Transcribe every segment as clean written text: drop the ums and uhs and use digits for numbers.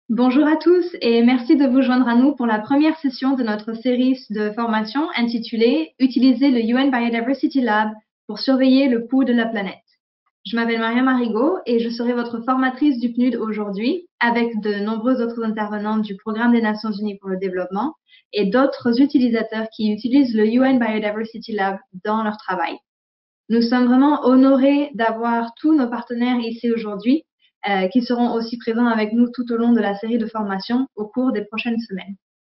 Bonjour à tous et merci de vous joindre à nous pour la première session de notre série de formation intitulée Utiliser le UN Biodiversity Lab pour surveiller le pouls de la planète. Je m'appelle Maria Marigot et je serai votre formatrice du PNUD aujourd'hui avec de nombreux autres intervenants du Programme des Nations Unies pour le développement et d'autres utilisateurs qui utilisent le UN Biodiversity Lab dans leur travail. Nous sommes vraiment honorés d'avoir tous nos partenaires ici aujourd'hui qui seront aussi présents avec nous tout au long de la série de formations au cours des prochaines semaines.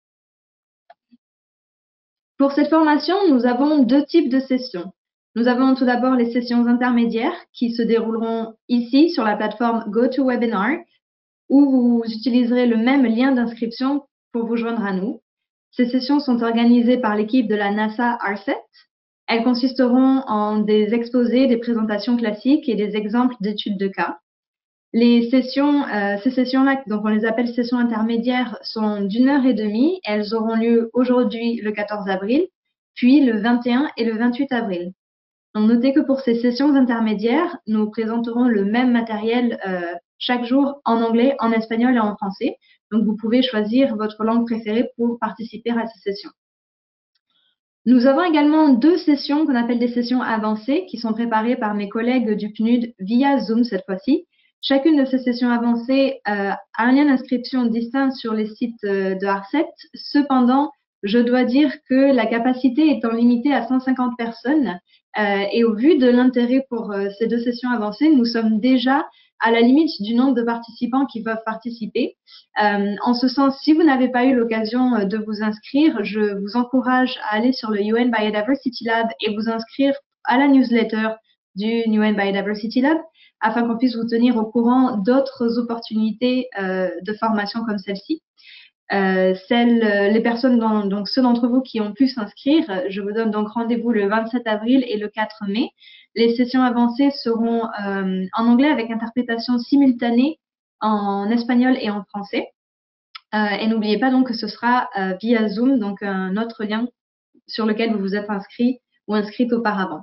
Pour cette formation, nous avons deux types de sessions. Nous avons tout d'abord les sessions intermédiaires qui se dérouleront ici sur la plateforme GoToWebinar où vous utiliserez le même lien d'inscription pour vous joindre à nous. Ces sessions sont organisées par l'équipe de la NASA ARSET. Elles consisteront en des exposés, des présentations classiques et des exemples d'études de cas. Ces sessions-là, donc on les appelle sessions intermédiaires, sont d'1 heure et demie. Elles auront lieu aujourd'hui, le 14 avril, puis le 21 et le 28 avril. Donc, notez que pour ces sessions intermédiaires, nous présenterons le même matériel chaque jour en anglais, en espagnol et en français. Donc, vous pouvez choisir votre langue préférée pour participer à ces sessions. Nous avons également deux sessions qu'on appelle des sessions avancées qui sont préparées par mes collègues du PNUD via Zoom cette fois-ci. Chacune de ces sessions avancées a un lien d'inscription distinct sur les sites de ARSET. Cependant, je dois dire que la capacité étant limitée à 150 personnes et au vu de l'intérêt pour ces deux sessions avancées, nous sommes déjà à la limite du nombre de participants qui peuvent participer. En ce sens, si vous n'avez pas eu l'occasion de vous inscrire, je vous encourage à aller sur le UN Biodiversity Lab et vous inscrire à la newsletter du UN Biodiversity Lab afin qu'on puisse vous tenir au courant d'autres opportunités de formation comme celle-ci. Les personnes, donc ceux d'entre vous qui ont pu s'inscrire, je vous donne donc rendez-vous le 27 avril et le 4 mai. Les sessions avancées seront en anglais avec interprétation simultanée en espagnol et en français. Et n'oubliez pas donc que ce sera via Zoom, donc un autre lien sur lequel vous vous êtes inscrit ou inscrite auparavant.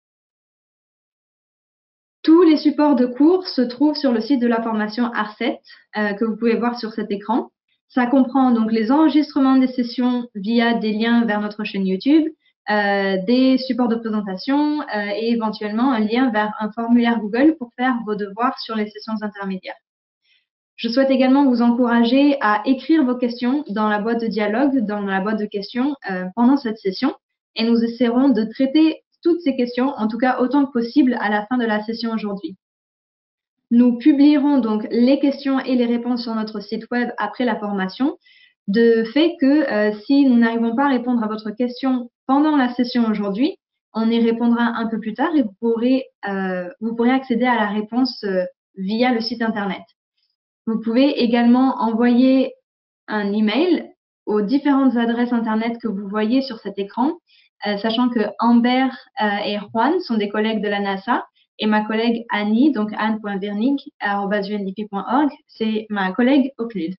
Tous les supports de cours se trouvent sur le site de la formation ARSET que vous pouvez voir sur cet écran. Ça comprend donc les enregistrements des sessions via des liens vers notre chaîne YouTube, des supports de présentation et éventuellement un lien vers un formulaire Google pour faire vos devoirs sur les sessions intermédiaires. Je souhaite également vous encourager à écrire vos questions dans la boîte de dialogue, dans la boîte de questions pendant cette session et nous essaierons de traiter toutes ces questions, en tout cas autant que possible, à la fin de la session aujourd'hui. Nous publierons donc les questions et les réponses sur notre site web après la formation, de fait que si nous n'arrivons pas à répondre à votre question pendant la session aujourd'hui, on y répondra un peu plus tard et vous pourrez accéder à la réponse via le site internet. Vous pouvez également envoyer un email aux différentes adresses internet que vous voyez sur cet écran, sachant que Amber et Juan sont des collègues de la NASA et ma collègue Annie, donc anne.vernig@undp.org, c'est ma collègue au PNUD.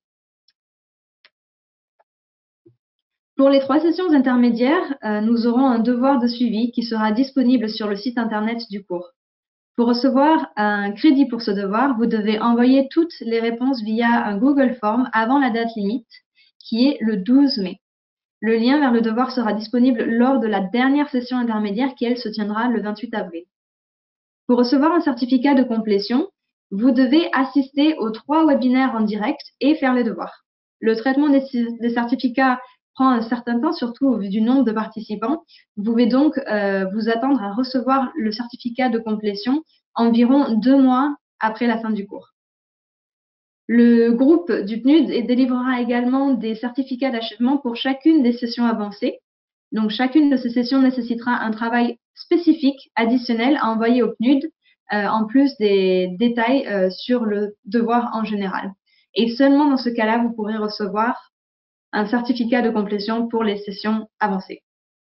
Pour les 3 sessions intermédiaires, nous aurons un devoir de suivi qui sera disponible sur le site internet du cours. Pour recevoir un crédit pour ce devoir, vous devez envoyer toutes les réponses via un Google Form avant la date limite, qui est le 12 mai. Le lien vers le devoir sera disponible lors de la dernière session intermédiaire qui, elle, se tiendra le 28 avril. Pour recevoir un certificat de complétion, vous devez assister aux 3 webinaires en direct et faire les devoirs. Le traitement des certificats prend un certain temps, surtout au vu du nombre de participants. Vous pouvez donc vous attendre à recevoir le certificat de complétion environ 2 mois après la fin du cours. Le groupe du PNUD délivrera également des certificats d'achèvement pour chacune des sessions avancées. Donc, chacune de ces sessions nécessitera un travail spécifique additionnel à envoyer au PNUD, en plus des détails sur le devoir en général. Et seulement dans ce cas-là, vous pourrez recevoir un certificat de complétion pour les sessions avancées.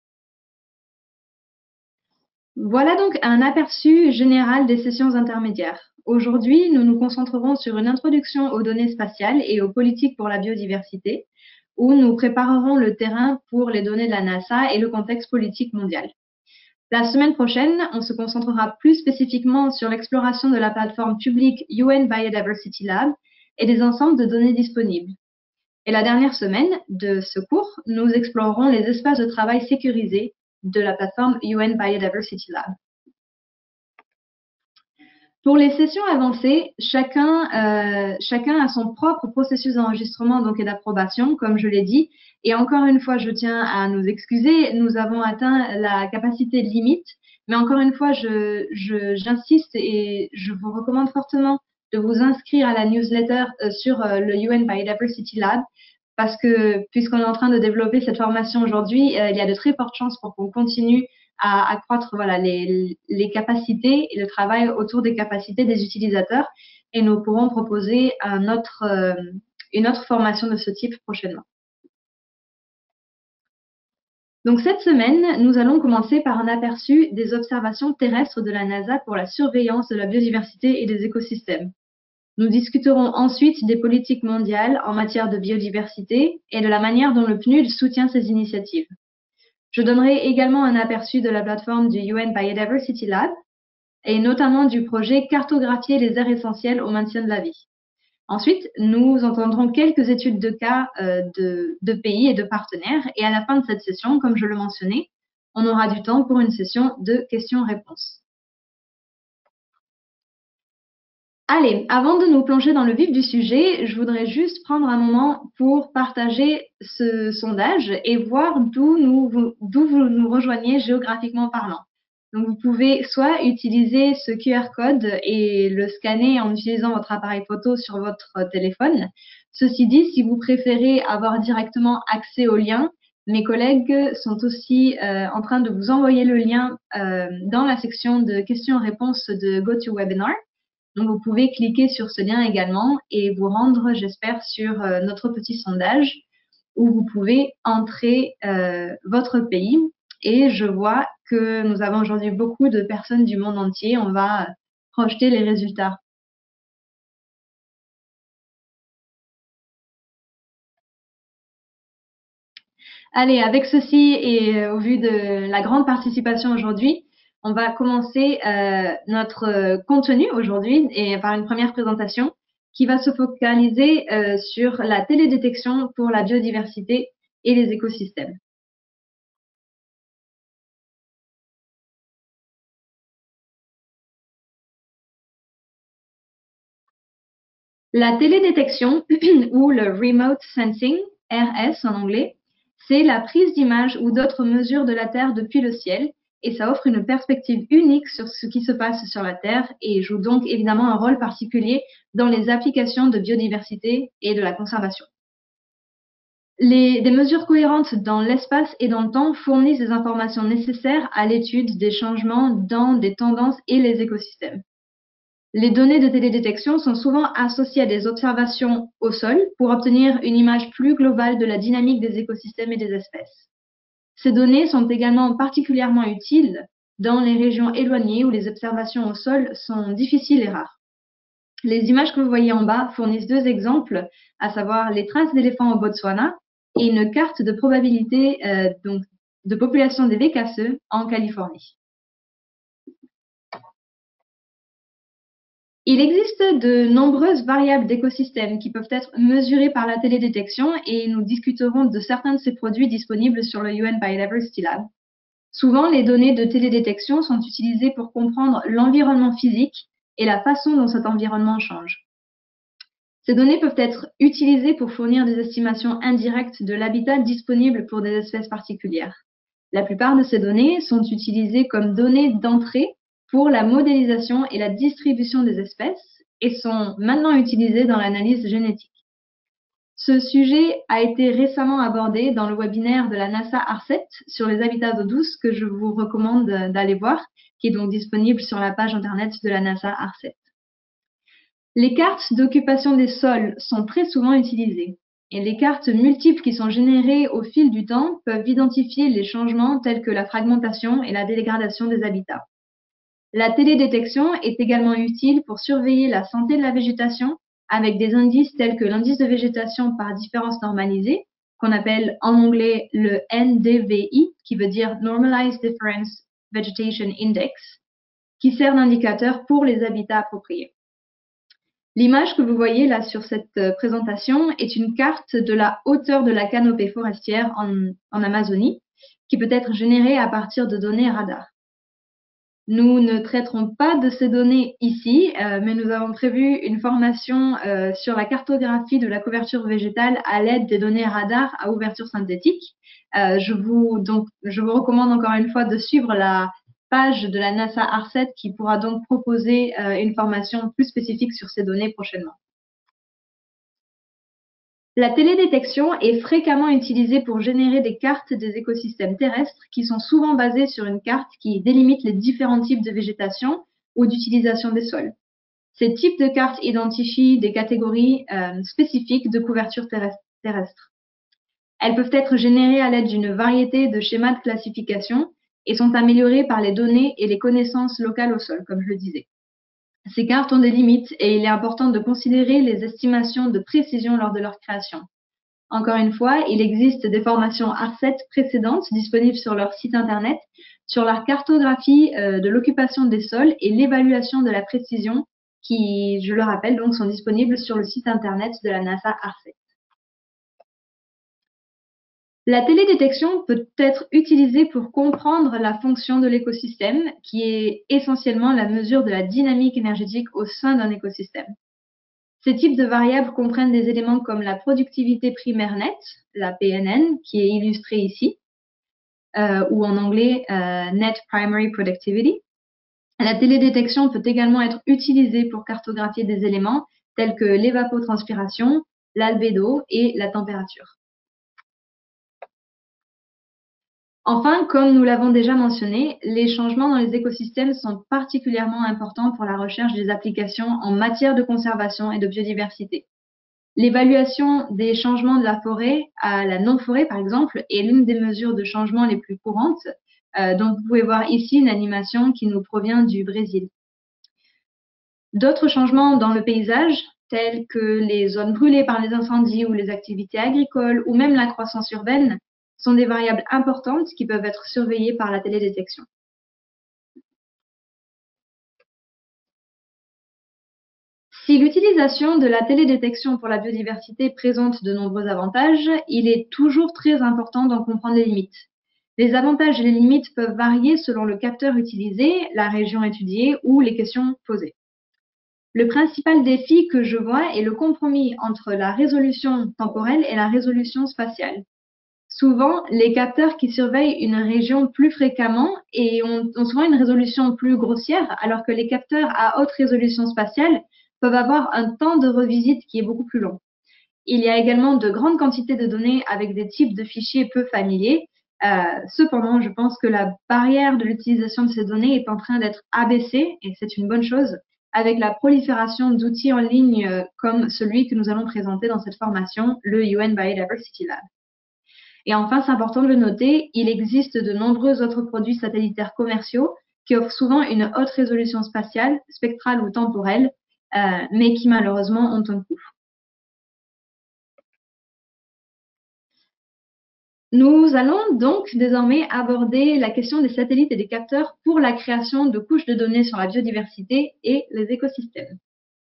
Voilà donc un aperçu général des sessions intermédiaires. Aujourd'hui, nous nous concentrerons sur une introduction aux données spatiales et aux politiques pour la biodiversité, où nous préparerons le terrain pour les données de la NASA et le contexte politique mondial. La semaine prochaine, on se concentrera plus spécifiquement sur l'exploration de la plateforme publique UN Biodiversity Lab et des ensembles de données disponibles. Et la dernière semaine de ce cours, nous explorerons les espaces de travail sécurisés de la plateforme UN Biodiversity Lab. Pour les sessions avancées, chacun a son propre processus d'enregistrement donc et d'approbation, comme je l'ai dit. Et encore une fois, je tiens à nous excuser, nous avons atteint la capacité limite. Mais encore une fois, j'insiste et je vous recommande fortement de vous inscrire à la newsletter sur le UN Biodiversity Lab, parce que puisqu'on est en train de développer cette formation aujourd'hui, il y a de très fortes chances pour qu'on continue à accroître voilà, les capacités et le travail autour des capacités des utilisateurs, et nous pourrons proposer une autre formation de ce type prochainement. Donc cette semaine, nous allons commencer par un aperçu des observations terrestres de la NASA pour la surveillance de la biodiversité et des écosystèmes. Nous discuterons ensuite des politiques mondiales en matière de biodiversité et de la manière dont le PNUD soutient ces initiatives. Je donnerai également un aperçu de la plateforme du UN Biodiversity Lab et notamment du projet Cartographier les aires essentielles au maintien de la vie. Ensuite, nous entendrons quelques études de cas de pays et de partenaires, et à la fin de cette session, comme je le mentionnais, on aura du temps pour une session de questions-réponses. Allez, avant de nous plonger dans le vif du sujet, je voudrais juste prendre un moment pour partager ce sondage et voir d'où vous nous rejoignez géographiquement parlant. Donc, vous pouvez soit utiliser ce QR code et le scanner en utilisant votre appareil photo sur votre téléphone. Ceci dit, si vous préférez avoir directement accès au lien, mes collègues sont aussi en train de vous envoyer le lien dans la section de questions-réponses de GoToWebinar. Donc, vous pouvez cliquer sur ce lien également et vous rendre, j'espère, sur notre petit sondage où vous pouvez entrer votre pays. Et je vois que nous avons aujourd'hui beaucoup de personnes du monde entier. On va projeter les résultats. Allez, avec ceci et au vu de la grande participation aujourd'hui, on va commencer notre contenu aujourd'hui et par une première présentation qui va se focaliser sur la télédétection pour la biodiversité et les écosystèmes. La télédétection ou le Remote Sensing, RS en anglais, c'est la prise d'images ou d'autres mesures de la Terre depuis le ciel, et ça offre une perspective unique sur ce qui se passe sur la Terre et joue donc évidemment un rôle particulier dans les applications de biodiversité et de la conservation. Des mesures cohérentes dans l'espace et dans le temps fournissent des informations nécessaires à l'étude des changements dans des tendances et les écosystèmes. Les données de télédétection sont souvent associées à des observations au sol pour obtenir une image plus globale de la dynamique des écosystèmes et des espèces. Ces données sont également particulièrement utiles dans les régions éloignées où les observations au sol sont difficiles et rares. Les images que vous voyez en bas fournissent deux exemples, à savoir les traces d'éléphants au Botswana et une carte de probabilité de population des bécasseux en Californie. Il existe de nombreuses variables d'écosystèmes qui peuvent être mesurées par la télédétection et nous discuterons de certains de ces produits disponibles sur le UN Biodiversity Lab. Souvent, les données de télédétection sont utilisées pour comprendre l'environnement physique et la façon dont cet environnement change. Ces données peuvent être utilisées pour fournir des estimations indirectes de l'habitat disponible pour des espèces particulières. La plupart de ces données sont utilisées comme données d'entrée pour la modélisation et la distribution des espèces et sont maintenant utilisées dans l'analyse génétique. Ce sujet a été récemment abordé dans le webinaire de la NASA ARCET sur les habitats d'eau douce que je vous recommande d'aller voir, qui est donc disponible sur la page internet de la NASA ARCET. Les cartes d'occupation des sols sont très souvent utilisées et les cartes multiples qui sont générées au fil du temps peuvent identifier les changements tels que la fragmentation et la dégradation des habitats. La télédétection est également utile pour surveiller la santé de la végétation avec des indices tels que l'indice de végétation par différence normalisée, qu'on appelle en anglais le NDVI, qui veut dire Normalized Difference Vegetation Index, qui sert d'indicateur pour les habitats appropriés. L'image que vous voyez là sur cette présentation est une carte de la hauteur de la canopée forestière en Amazonie, qui peut être générée à partir de données radar. Nous ne traiterons pas de ces données ici, mais nous avons prévu une formation sur la cartographie de la couverture végétale à l'aide des données radar à ouverture synthétique. Je vous recommande encore une fois de suivre la page de la NASA ARCET qui pourra donc proposer une formation plus spécifique sur ces données prochainement. La télédétection est fréquemment utilisée pour générer des cartes des écosystèmes terrestres qui sont souvent basées sur une carte qui délimite les différents types de végétation ou d'utilisation des sols. Ces types de cartes identifient des catégories spécifiques de couverture terrestre. Elles peuvent être générées à l'aide d'une variété de schémas de classification et sont améliorées par les données et les connaissances locales au sol, comme je le disais. Ces cartes ont des limites et il est important de considérer les estimations de précision lors de leur création. Encore une fois, il existe des formations ARCET précédentes disponibles sur leur site internet sur la cartographie de l'occupation des sols et l'évaluation de la précision qui, je le rappelle, donc sont disponibles sur le site internet de la NASA ARCET. La télédétection peut être utilisée pour comprendre la fonction de l'écosystème, qui est essentiellement la mesure de la dynamique énergétique au sein d'un écosystème. Ces types de variables comprennent des éléments comme la productivité primaire nette, la PNN, qui est illustrée ici, ou en anglais Net Primary Productivity. La télédétection peut également être utilisée pour cartographier des éléments tels que l'évapotranspiration, l'albédo et la température. Enfin, comme nous l'avons déjà mentionné, les changements dans les écosystèmes sont particulièrement importants pour la recherche des applications en matière de conservation et de biodiversité. L'évaluation des changements de la forêt à la non-forêt, par exemple, est l'une des mesures de changement les plus courantes. Donc, vous pouvez voir ici une animation qui nous provient du Brésil. D'autres changements dans le paysage, tels que les zones brûlées par les incendies ou les activités agricoles ou même la croissance urbaine, sont des variables importantes qui peuvent être surveillées par la télédétection. Si l'utilisation de la télédétection pour la biodiversité présente de nombreux avantages, il est toujours très important d'en comprendre les limites. Les avantages et les limites peuvent varier selon le capteur utilisé, la région étudiée ou les questions posées. Le principal défi que je vois est le compromis entre la résolution temporelle et la résolution spatiale. Souvent, les capteurs qui surveillent une région plus fréquemment et ont souvent une résolution plus grossière, alors que les capteurs à haute résolution spatiale peuvent avoir un temps de revisite qui est beaucoup plus long. Il y a également de grandes quantités de données avec des types de fichiers peu familiers. Cependant, je pense que la barrière de l'utilisation de ces données est en train d'être abaissée, et c'est une bonne chose, avec la prolifération d'outils en ligne comme celui que nous allons présenter dans cette formation, le UN Biodiversity Lab. Et enfin, c'est important de le noter, il existe de nombreux autres produits satellitaires commerciaux qui offrent souvent une haute résolution spatiale, spectrale ou temporelle, mais qui malheureusement ont un coût. Nous allons donc désormais aborder la question des satellites et des capteurs pour la création de couches de données sur la biodiversité et les écosystèmes.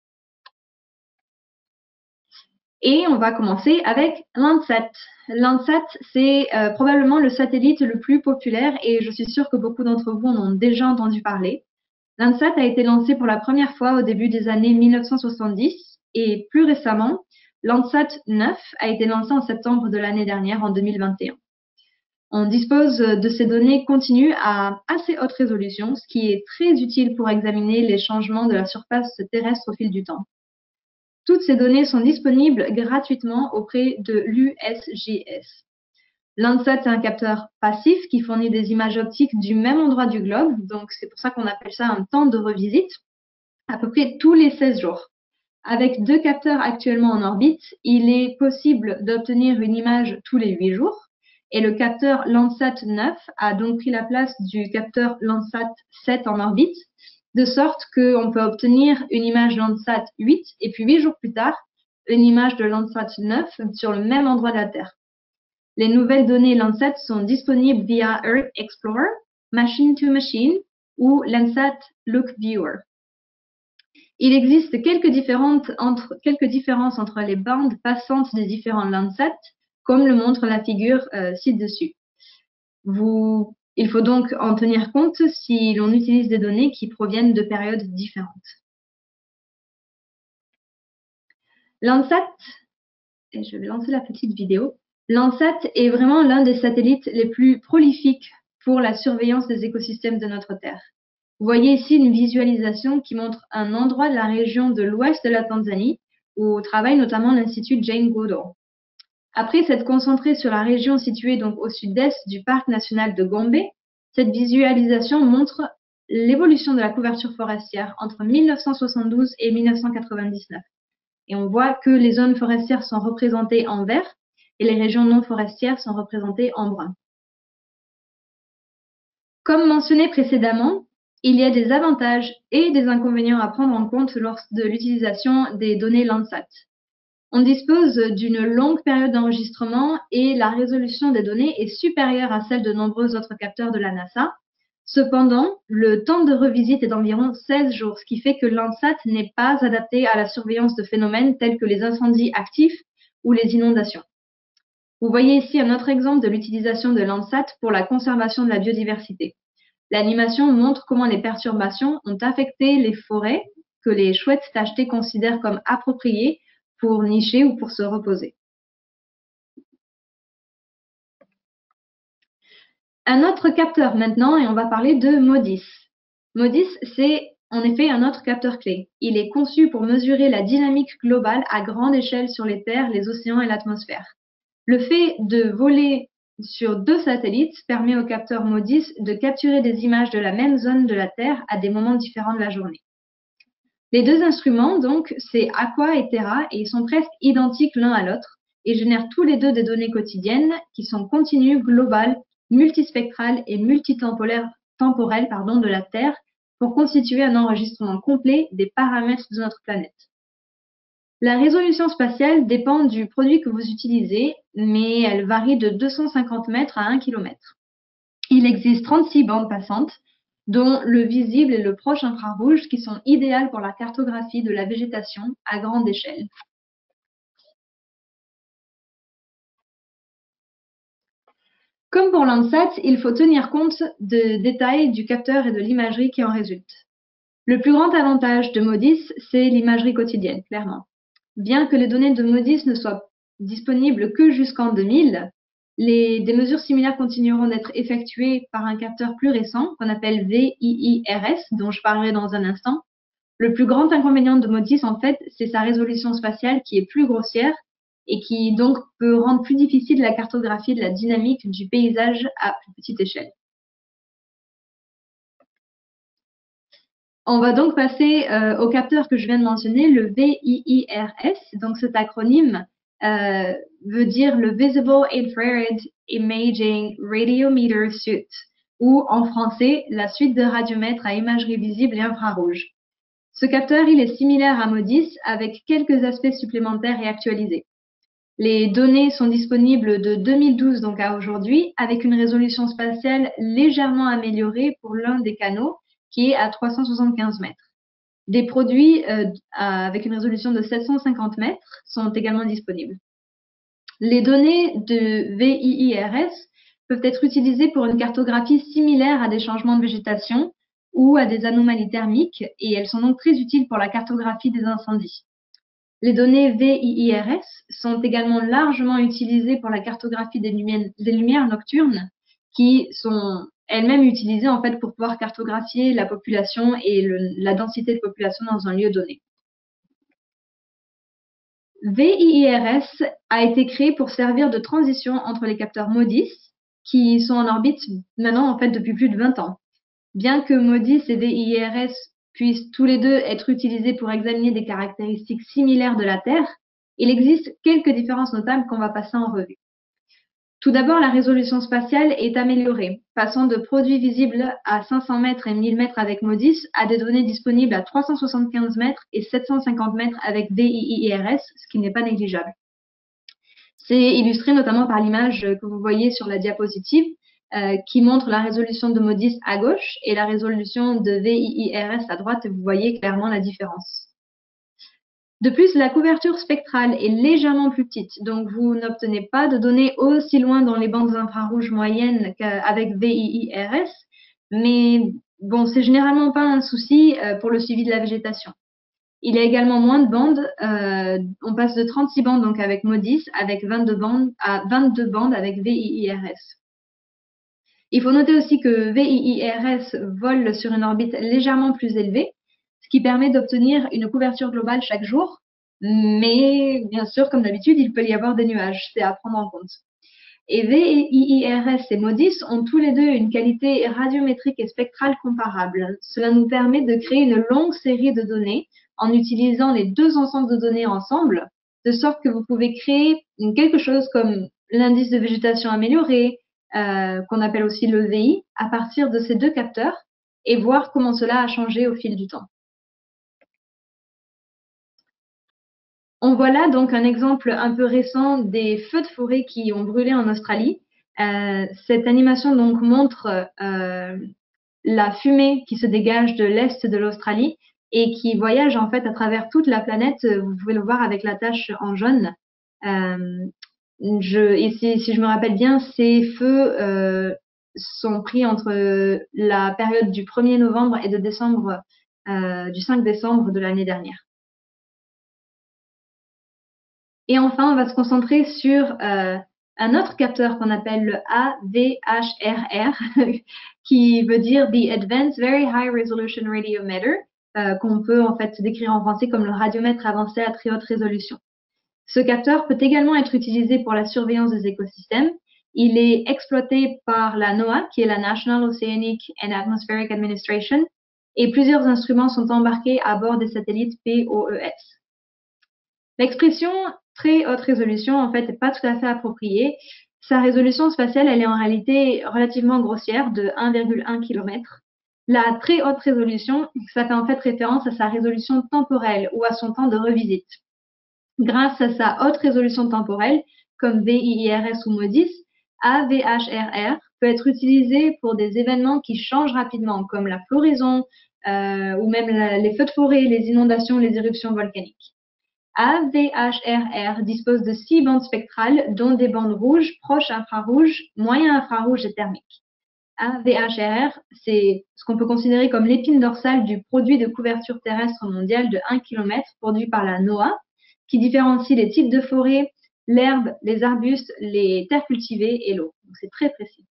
Et on va commencer avec Landsat. Landsat, c'est probablement le satellite le plus populaire et je suis sûre que beaucoup d'entre vous en ont déjà entendu parler. Landsat a été lancé pour la première fois au début des années 1970 et plus récemment, Landsat 9 a été lancé en septembre de l'année dernière, en 2021. On dispose de ces données continues à assez haute résolution, ce qui est très utile pour examiner les changements de la surface terrestre au fil du temps. Toutes ces données sont disponibles gratuitement auprès de l'USGS. Landsat est un capteur passif qui fournit des images optiques du même endroit du globe, donc c'est pour ça qu'on appelle ça un temps de revisite, à peu près tous les 16 jours. Avec 2 capteurs actuellement en orbite, il est possible d'obtenir une image tous les 8 jours, et le capteur Landsat 9 a donc pris la place du capteur Landsat 7 en orbite, de sorte qu'on peut obtenir une image Landsat 8 et puis 8 jours plus tard, une image de Landsat 9 sur le même endroit de la Terre. Les nouvelles données Landsat sont disponibles via Earth Explorer, Machine to Machine ou Landsat Look Viewer. Il existe quelques différences entre les bandes passantes des différents Landsat, comme le montre la figure ci-dessus. Il faut donc en tenir compte si l'on utilise des données qui proviennent de périodes différentes. Landsat, et je vais lancer la petite vidéo. Landsat est vraiment l'un des satellites les plus prolifiques pour la surveillance des écosystèmes de notre Terre. Vous voyez ici une visualisation qui montre un endroit de la région de l'ouest de la Tanzanie où travaille notamment l'Institut Jane Goodall. Après s'être concentré sur la région située donc au sud-est du parc national de Gombe, cette visualisation montre l'évolution de la couverture forestière entre 1972 et 1999. Et on voit que les zones forestières sont représentées en vert et les régions non forestières sont représentées en brun. Comme mentionné précédemment, il y a des avantages et des inconvénients à prendre en compte lors de l'utilisation des données Landsat. On dispose d'une longue période d'enregistrement et la résolution des données est supérieure à celle de nombreux autres capteurs de la NASA. Cependant, le temps de revisite est d'environ 16 jours, ce qui fait que Landsat n'est pas adapté à la surveillance de phénomènes tels que les incendies actifs ou les inondations. Vous voyez ici un autre exemple de l'utilisation de Landsat pour la conservation de la biodiversité. L'animation montre comment les perturbations ont affecté les forêts que les chouettes tachetées considèrent comme appropriées pour nicher ou pour se reposer. Un autre capteur maintenant, et on va parler de MODIS. MODIS, c'est en effet un autre capteur clé. Il est conçu pour mesurer la dynamique globale à grande échelle sur les terres, les océans et l'atmosphère. Le fait de voler sur 2 satellites permet au capteur MODIS de capturer des images de la même zone de la Terre à des moments différents de la journée. Les 2 instruments, donc, c'est Aqua et Terra, et ils sont presque identiques l'un à l'autre et génèrent tous les 2 des données quotidiennes qui sont continues, globales, multispectrales et multitemporelles de la Terre pour constituer un enregistrement complet des paramètres de notre planète. La résolution spatiale dépend du produit que vous utilisez, mais elle varie de 250 mètres à 1 km. Il existe 36 bandes passantes, dont le visible et le proche infrarouge, qui sont idéales pour la cartographie de la végétation à grande échelle. Comme pour Landsat, il faut tenir compte des détails du capteur et de l'imagerie qui en résulte. Le plus grand avantage de MODIS, c'est l'imagerie quotidienne, clairement. Bien que les données de MODIS ne soient disponibles que jusqu'en 2000, des mesures similaires continueront d'être effectuées par un capteur plus récent qu'on appelle VIIRS, dont je parlerai dans un instant. Le plus grand inconvénient de MODIS, en fait, c'est sa résolution spatiale qui est plus grossière et qui donc peut rendre plus difficile la cartographie de la dynamique du paysage à plus petite échelle. On va donc passer au capteur que je viens de mentionner, le VIIRS. Donc cet acronyme veut dire le Visible Infrared Imaging Radiometer Suite, ou en français, la suite de radiomètres à imagerie visible et infrarouge. Ce capteur, il est similaire à MODIS avec quelques aspects supplémentaires et actualisés. Les données sont disponibles de 2012 donc à aujourd'hui, avec une résolution spatiale légèrement améliorée pour l'un des canaux, qui est à 375 mètres. Des produits avec une résolution de 750 mètres sont également disponibles. Les données de VIIRS peuvent être utilisées pour une cartographie similaire à des changements de végétation ou à des anomalies thermiques, et elles sont donc très utiles pour la cartographie des incendies. Les données VIIRS sont également largement utilisées pour la cartographie des lumières nocturnes, qui sont elles-mêmes utilisées en fait pour pouvoir cartographier la population et la densité de population dans un lieu donné. VIIRS a été créé pour servir de transition entre les capteurs MODIS, qui sont en orbite maintenant en fait depuis plus de 20 ans. Bien que MODIS et VIIRS puissent tous les deux être utilisés pour examiner des caractéristiques similaires de la Terre, il existe quelques différences notables qu'on va passer en revue. Tout d'abord, la résolution spatiale est améliorée, passant de produits visibles à 500 mètres et 1000 mètres avec MODIS à des données disponibles à 375 mètres et 750 mètres avec VIIRS, ce qui n'est pas négligeable. C'est illustré notamment par l'image que vous voyez sur la diapositive. qui montre la résolution de MODIS à gauche et la résolution de VIIRS à droite. Vous voyez clairement la différence. De plus, la couverture spectrale est légèrement plus petite, donc vous n'obtenez pas de données aussi loin dans les bandes infrarouges moyennes qu'avec VIIRS, mais bon, c'est généralement pas un souci pour le suivi de la végétation. Il y a également moins de bandes, on passe de 36 bandes donc avec MODIS, avec 22 bandes à 22 bandes avec VIIRS. Il faut noter aussi que VIIRS vole sur une orbite légèrement plus élevée, ce qui permet d'obtenir une couverture globale chaque jour. Mais bien sûr, comme d'habitude, il peut y avoir des nuages, c'est à prendre en compte. Et VIIRS et MODIS ont tous les deux une qualité radiométrique et spectrale comparable. Cela nous permet de créer une longue série de données en utilisant les deux ensembles de données ensemble, de sorte que vous pouvez créer quelque chose comme l'indice de végétation amélioré, qu'on appelle aussi le VI, à partir de ces deux capteurs et voir comment cela a changé au fil du temps. On voit là donc un exemple un peu récent des feux de forêt qui ont brûlé en Australie. Cette animation donc montre la fumée qui se dégage de l'est de l'Australie et qui voyage en fait à travers toute la planète. Vous pouvez le voir avec la tache en jaune. Si je me rappelle bien, ces feux sont pris entre la période du 1er novembre et de décembre, du 5 décembre de l'année dernière. Et enfin, on va se concentrer sur un autre capteur qu'on appelle le AVHRR, qui veut dire The Advanced Very High Resolution Radiometer, qu'on peut en fait décrire en français comme le radiomètre avancé à très haute résolution. Ce capteur peut également être utilisé pour la surveillance des écosystèmes. Il est exploité par la NOAA, qui est la National Oceanic and Atmospheric Administration, et plusieurs instruments sont embarqués à bord des satellites POES. L'expression très haute résolution, en fait, n'est pas tout à fait appropriée. Sa résolution spatiale, elle est en réalité relativement grossière, de 1,1 km. La très haute résolution, ça fait en fait référence à sa résolution temporelle ou à son temps de revisite. Grâce à sa haute résolution temporelle, comme VIIRS ou MODIS, AVHRR peut être utilisé pour des événements qui changent rapidement, comme la floraison ou même les feux de forêt, les inondations, les éruptions volcaniques. AVHRR dispose de 6 bandes spectrales, dont des bandes rouges, proches infrarouges, moyen infrarouges et thermiques. AVHRR, c'est ce qu'on peut considérer comme l'épine dorsale du produit de couverture terrestre mondiale de 1 km produit par la NOAA, qui différencie les types de forêts, l'herbe, les arbustes, les terres cultivées et l'eau. Donc c'est très précis.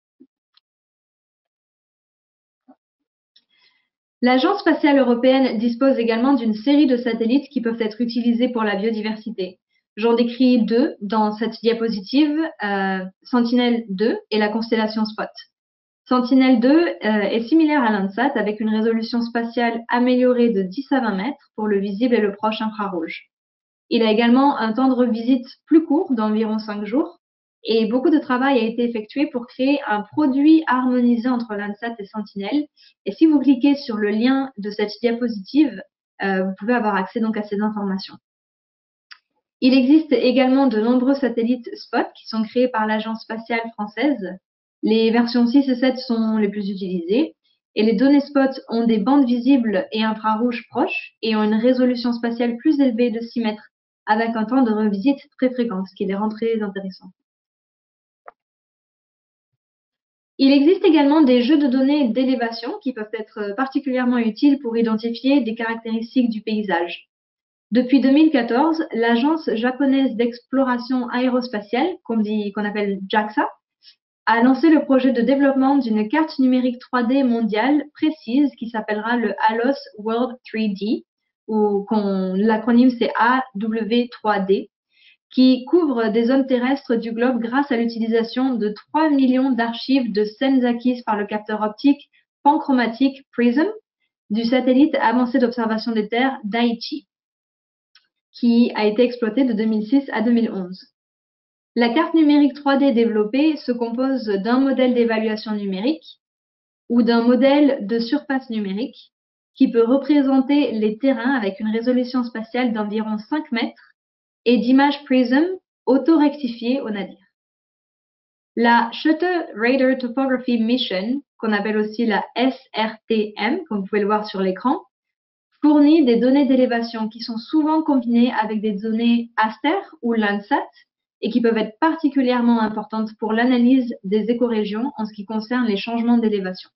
L'Agence spatiale européenne dispose également d'une série de satellites qui peuvent être utilisés pour la biodiversité. J'en décris deux dans cette diapositive, Sentinel-2 et la constellation Spot. Sentinel-2 est similaire à Landsat avec une résolution spatiale améliorée de 10 à 20 mètres pour le visible et le proche infrarouge. Il a également un temps de revisite plus court d'environ 5 jours et beaucoup de travail a été effectué pour créer un produit harmonisé entre Landsat et Sentinel. Et si vous cliquez sur le lien de cette diapositive, vous pouvez avoir accès donc à ces informations. Il existe également de nombreux satellites Spot qui sont créés par l'Agence spatiale française. Les versions 6 et 7 sont les plus utilisées. Et les données Spot ont des bandes visibles et infrarouges proches et ont une résolution spatiale plus élevée de 6 mètres avec un temps de revisite très fréquent, ce qui les rend très intéressants. Il existe également des jeux de données d'élévation qui peuvent être particulièrement utiles pour identifier des caractéristiques du paysage. Depuis 2014, l'agence japonaise d'exploration aérospatiale, qu'on appelle JAXA, a lancé le projet de développement d'une carte numérique 3D mondiale précise qui s'appellera le ALOS World 3D, ou l'acronyme c'est AW3D, qui couvre des zones terrestres du globe grâce à l'utilisation de 3 millions d'archives de scènes acquises par le capteur optique panchromatique PRISM du satellite avancé d'observation des terres Daiichi, qui a été exploité de 2006 à 2011. La carte numérique 3D développée se compose d'un modèle d'évaluation numérique ou d'un modèle de surface numérique qui peut représenter les terrains avec une résolution spatiale d'environ 5 mètres et d'images PRISM auto-rectifiées au nadir. La Shuttle Radar Topography Mission, qu'on appelle aussi la SRTM, comme vous pouvez le voir sur l'écran, fournit des données d'élévation qui sont souvent combinées avec des données ASTER ou Landsat et qui peuvent être particulièrement importantes pour l'analyse des écorégions en ce qui concerne les changements d'élévation.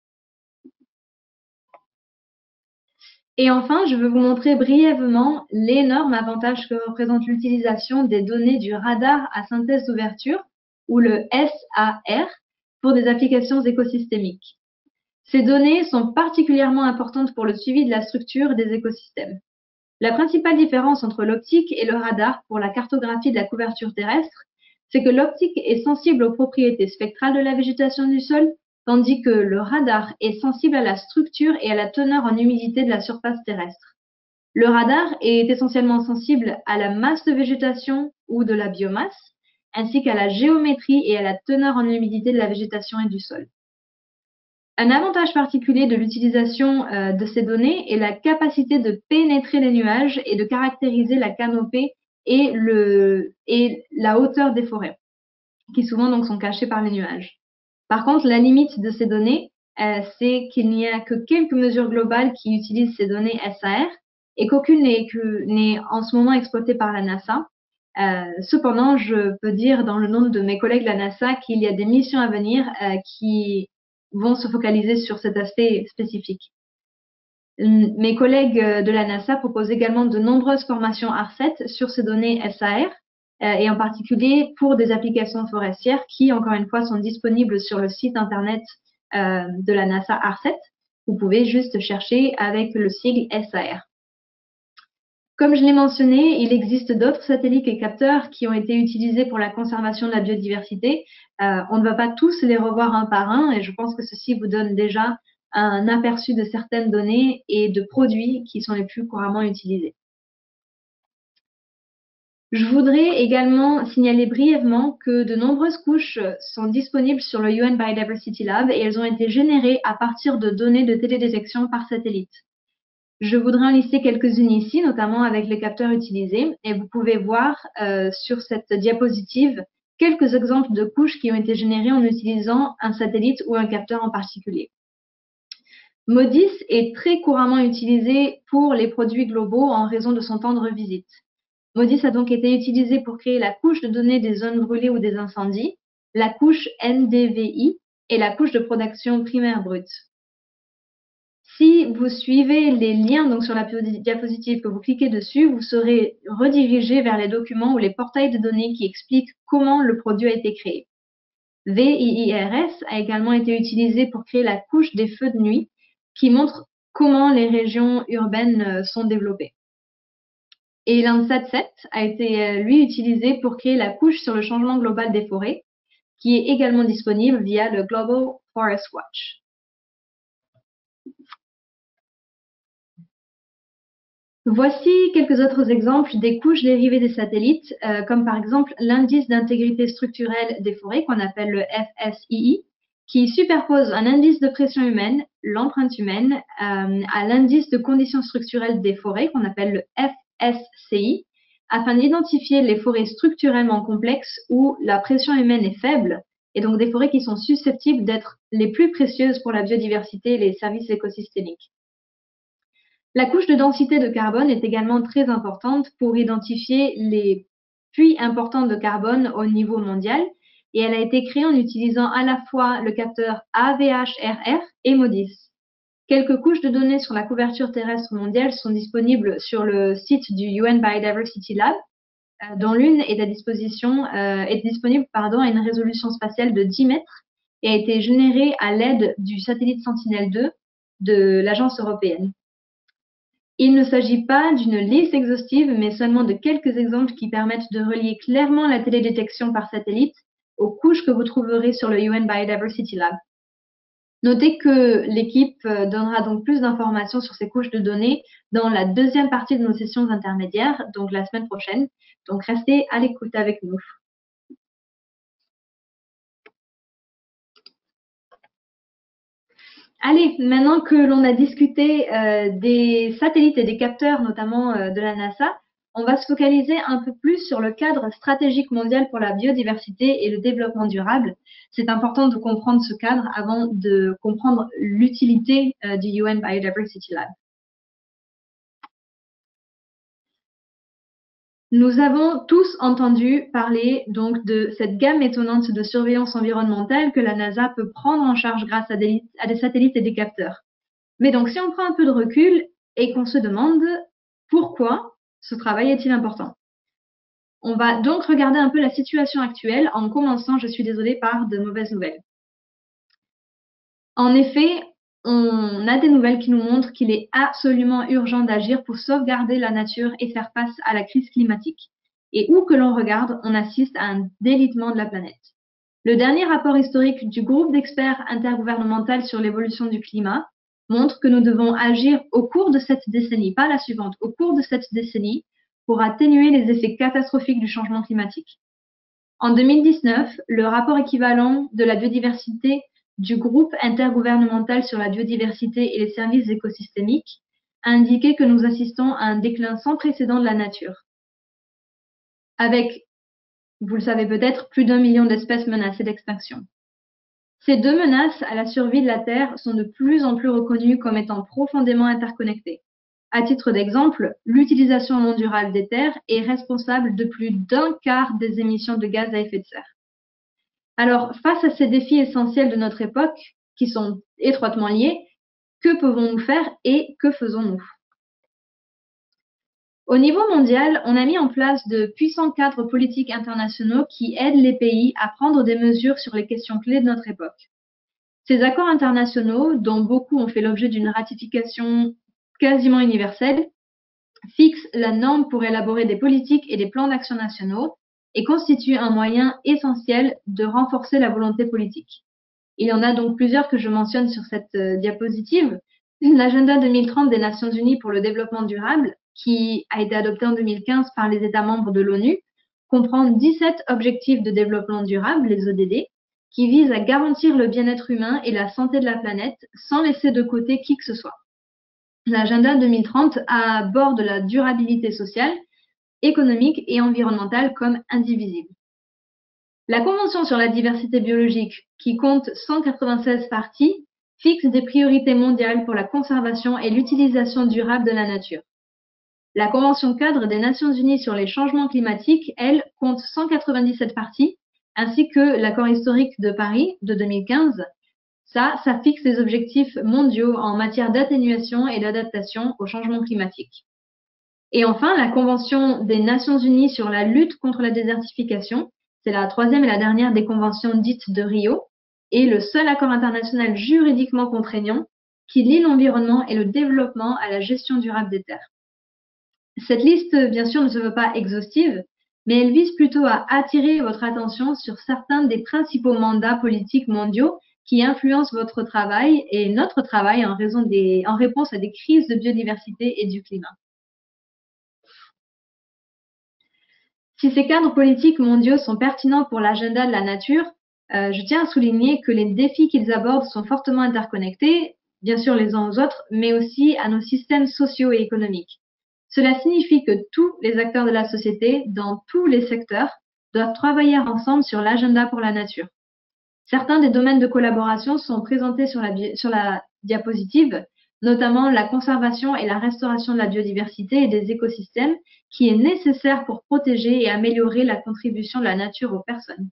Et enfin, je veux vous montrer brièvement l'énorme avantage que représente l'utilisation des données du radar à synthèse d'ouverture, ou le SAR, pour des applications écosystémiques. Ces données sont particulièrement importantes pour le suivi de la structure des écosystèmes. La principale différence entre l'optique et le radar pour la cartographie de la couverture terrestre, c'est que l'optique est sensible aux propriétés spectrales de la végétation du sol, tandis que le radar est sensible à la structure et à la teneur en humidité de la surface terrestre. Le radar est essentiellement sensible à la masse de végétation ou de la biomasse, ainsi qu'à la géométrie et à la teneur en humidité de la végétation et du sol. Un avantage particulier de l'utilisation de ces données est la capacité de pénétrer les nuages et de caractériser la canopée et la hauteur des forêts, qui souvent donc sont cachées par les nuages. Par contre, la limite de ces données, c'est qu'il n'y a que quelques mesures globales qui utilisent ces données SAR et qu'aucune n'est en ce moment exploitée par la NASA. Cependant, je peux dire dans le nom de mes collègues de la NASA qu'il y a des missions à venir qui vont se focaliser sur cet aspect spécifique. Mes collègues de la NASA proposent également de nombreuses formations ARCET sur ces données SAR, et en particulier pour des applications forestières qui, encore une fois, sont disponibles sur le site internet de la NASA ARCET. Vous pouvez juste chercher avec le sigle SAR. Comme je l'ai mentionné, il existe d'autres satellites et capteurs qui ont été utilisés pour la conservation de la biodiversité. On ne va pas tous les revoir un par un et je pense que ceci vous donne déjà un aperçu de certaines données et de produits qui sont les plus couramment utilisés. Je voudrais également signaler brièvement que de nombreuses couches sont disponibles sur le UN Biodiversity Lab et elles ont été générées à partir de données de télédétection par satellite. Je voudrais en lister quelques-unes ici, notamment avec les capteurs utilisés. Et vous pouvez voir sur cette diapositive quelques exemples de couches qui ont été générées en utilisant un satellite ou un capteur en particulier. MODIS est très couramment utilisé pour les produits globaux en raison de son temps de revisite. MODIS a donc été utilisé pour créer la couche de données des zones brûlées ou des incendies, la couche NDVI et la couche de production primaire brute. Si vous suivez les liens donc sur la diapositive, que vous cliquez dessus, vous serez redirigé vers les documents ou les portails de données qui expliquent comment le produit a été créé. VIIRS a également été utilisé pour créer la couche des feux de nuit qui montre comment les régions urbaines sont développées. Et Landsat 7 a été, lui, utilisé pour créer la couche sur le changement global des forêts, qui est également disponible via le Global Forest Watch. Voici quelques autres exemples des couches dérivées des satellites, comme par exemple l'indice d'intégrité structurelle des forêts, qu'on appelle le FSII, qui superpose un indice de pression humaine, l'empreinte humaine, à l'indice de conditions structurelles des forêts, qu'on appelle le FSCI, afin d'identifier les forêts structurellement complexes où la pression humaine est faible, et donc des forêts qui sont susceptibles d'être les plus précieuses pour la biodiversité et les services écosystémiques. La couche de densité de carbone est également très importante pour identifier les puits importants de carbone au niveau mondial et elle a été créée en utilisant à la fois le capteur AVHRR et MODIS. Quelques couches de données sur la couverture terrestre mondiale sont disponibles sur le site du UN Biodiversity Lab, dont l'une est disponible à une résolution spatiale de 10 mètres et a été générée à l'aide du satellite Sentinel-2 de l'agence européenne. Il ne s'agit pas d'une liste exhaustive, mais seulement de quelques exemples qui permettent de relier clairement la télédétection par satellite aux couches que vous trouverez sur le UN Biodiversity Lab. Notez que l'équipe donnera donc plus d'informations sur ces couches de données dans la deuxième partie de nos sessions intermédiaires, donc la semaine prochaine. Donc restez à l'écoute avec nous. Allez, maintenant que l'on a discuté des satellites et des capteurs, notamment de la NASA, on va se focaliser un peu plus sur le cadre stratégique mondial pour la biodiversité et le développement durable. C'est important de comprendre ce cadre avant de comprendre l'utilité du UN Biodiversity Lab. Nous avons tous entendu parler donc de cette gamme étonnante de surveillance environnementale que la NASA peut prendre en charge grâce à des satellites et des capteurs. Mais donc, si on prend un peu de recul et qu'on se demande pourquoi ce travail est-il important? On va donc regarder un peu la situation actuelle en commençant, je suis désolée, par de mauvaises nouvelles. En effet, on a des nouvelles qui nous montrent qu'il est absolument urgent d'agir pour sauvegarder la nature et faire face à la crise climatique. Et où que l'on regarde, on assiste à un délitement de la planète. Le dernier rapport historique du groupe d'experts intergouvernemental sur l'évolution du climat montre que nous devons agir au cours de cette décennie, pas la suivante, au cours de cette décennie, pour atténuer les effets catastrophiques du changement climatique. En 2019, le rapport équivalent de la biodiversité du groupe intergouvernemental sur la biodiversité et les services écosystémiques a indiqué que nous assistons à un déclin sans précédent de la nature, avec, vous le savez peut-être, plus d'1 million d'espèces menacées d'extinction. Ces deux menaces à la survie de la Terre sont de plus en plus reconnues comme étant profondément interconnectées. À titre d'exemple, l'utilisation non durable des terres est responsable de plus d'un quart des émissions de gaz à effet de serre. Alors, face à ces défis essentiels de notre époque, qui sont étroitement liés, que pouvons-nous faire et que faisons-nous? Au niveau mondial, on a mis en place de puissants cadres politiques internationaux qui aident les pays à prendre des mesures sur les questions clés de notre époque. Ces accords internationaux, dont beaucoup ont fait l'objet d'une ratification quasiment universelle, fixent la norme pour élaborer des politiques et des plans d'action nationaux et constituent un moyen essentiel de renforcer la volonté politique. Il y en a donc plusieurs que je mentionne sur cette diapositive. L'agenda 2030 des Nations Unies pour le développement durable, qui a été adopté en 2015 par les États membres de l'ONU, comprend 17 objectifs de développement durable, les ODD, qui visent à garantir le bien-être humain et la santé de la planète sans laisser de côté qui que ce soit. L'agenda 2030 aborde la durabilité sociale, économique et environnementale comme indivisible. La Convention sur la diversité biologique, qui compte 196 parties, fixe des priorités mondiales pour la conservation et l'utilisation durable de la nature. La Convention cadre des Nations Unies sur les changements climatiques, elle, compte 197 parties, ainsi que l'accord historique de Paris de 2015. Ça fixe les objectifs mondiaux en matière d'atténuation et d'adaptation au changement climatique. Et enfin, la Convention des Nations Unies sur la lutte contre la désertification, c'est la troisième et la dernière des conventions dites de Rio, et le seul accord international juridiquement contraignant qui lie l'environnement et le développement à la gestion durable des terres. Cette liste, bien sûr, ne se veut pas exhaustive, mais elle vise plutôt à attirer votre attention sur certains des principaux mandats politiques mondiaux qui influencent votre travail et notre travail en réponse à des crises de biodiversité et du climat. Si ces cadres politiques mondiaux sont pertinents pour l'agenda de la nature, je tiens à souligner que les défis qu'ils abordent sont fortement interconnectés, bien sûr les uns aux autres, mais aussi à nos systèmes sociaux et économiques. Cela signifie que tous les acteurs de la société, dans tous les secteurs, doivent travailler ensemble sur l'agenda pour la nature. Certains des domaines de collaboration sont présentés sur la diapositive, notamment la conservation et la restauration de la biodiversité et des écosystèmes, qui est nécessaire pour protéger et améliorer la contribution de la nature aux personnes.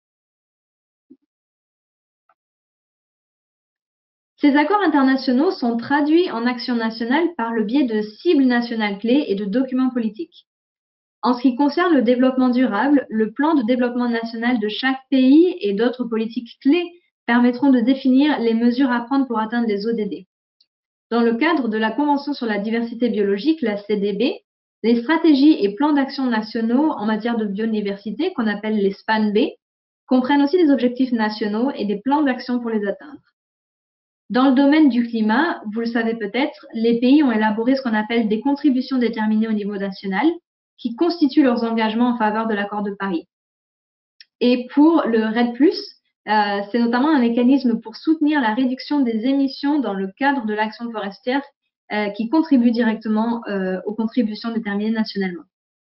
Ces accords internationaux sont traduits en actions nationales par le biais de cibles nationales clés et de documents politiques. En ce qui concerne le développement durable, le plan de développement national de chaque pays et d'autres politiques clés permettront de définir les mesures à prendre pour atteindre les ODD. Dans le cadre de la Convention sur la diversité biologique, la CDB, les stratégies et plans d'action nationaux en matière de biodiversité, qu'on appelle les SPAN-B, comprennent aussi des objectifs nationaux et des plans d'action pour les atteindre. Dans le domaine du climat, vous le savez peut-être, les pays ont élaboré ce qu'on appelle des contributions déterminées au niveau national, qui constituent leurs engagements en faveur de l'accord de Paris. Et pour le REDD+, c'est notamment un mécanisme pour soutenir la réduction des émissions dans le cadre de l'action forestière qui contribue directement aux contributions déterminées nationalement.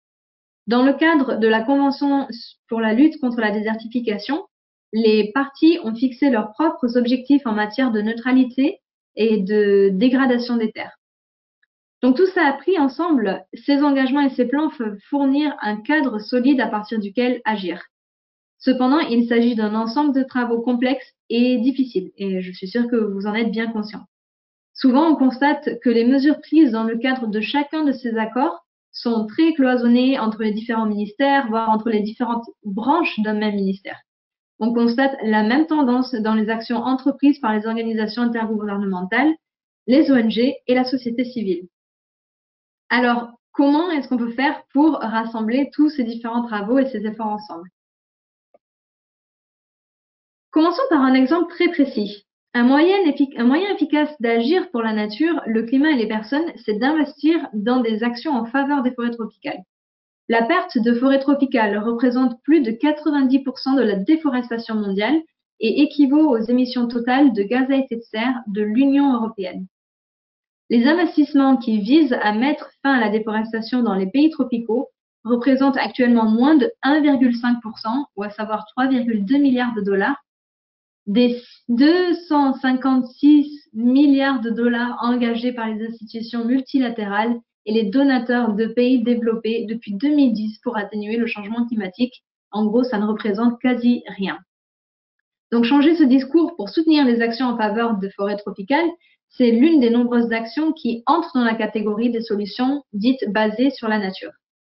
Dans le cadre de la Convention pour la lutte contre la désertification, les parties ont fixé leurs propres objectifs en matière de neutralité et de dégradation des terres. Donc tout ça a pris ensemble, ces engagements et ces plans peuvent fournir un cadre solide à partir duquel agir. Cependant, il s'agit d'un ensemble de travaux complexes et difficiles, et je suis sûre que vous en êtes bien conscient. Souvent, on constate que les mesures prises dans le cadre de chacun de ces accords sont très cloisonnées entre les différents ministères, voire entre les différentes branches d'un même ministère. On constate la même tendance dans les actions entreprises par les organisations intergouvernementales, les ONG et la société civile. Alors, comment est-ce qu'on peut faire pour rassembler tous ces différents travaux et ces efforts ensemble? Commençons par un exemple très précis. Un moyen efficace d'agir pour la nature, le climat et les personnes, c'est d'investir dans des actions en faveur des forêts tropicales. La perte de forêts tropicales représente plus de 90% de la déforestation mondiale et équivaut aux émissions totales de gaz à effet de serre de l'Union européenne. Les investissements qui visent à mettre fin à la déforestation dans les pays tropicaux représentent actuellement moins de 1,5%, ou à savoir 3,2 milliards de dollars, des 256 milliards de dollars engagés par les institutions multilatérales et les donateurs de pays développés depuis 2010 pour atténuer le changement climatique. En gros, ça ne représente quasi rien. Donc, changer ce discours pour soutenir les actions en faveur de forêts tropicales, c'est l'une des nombreuses actions qui entrent dans la catégorie des solutions dites basées sur la nature.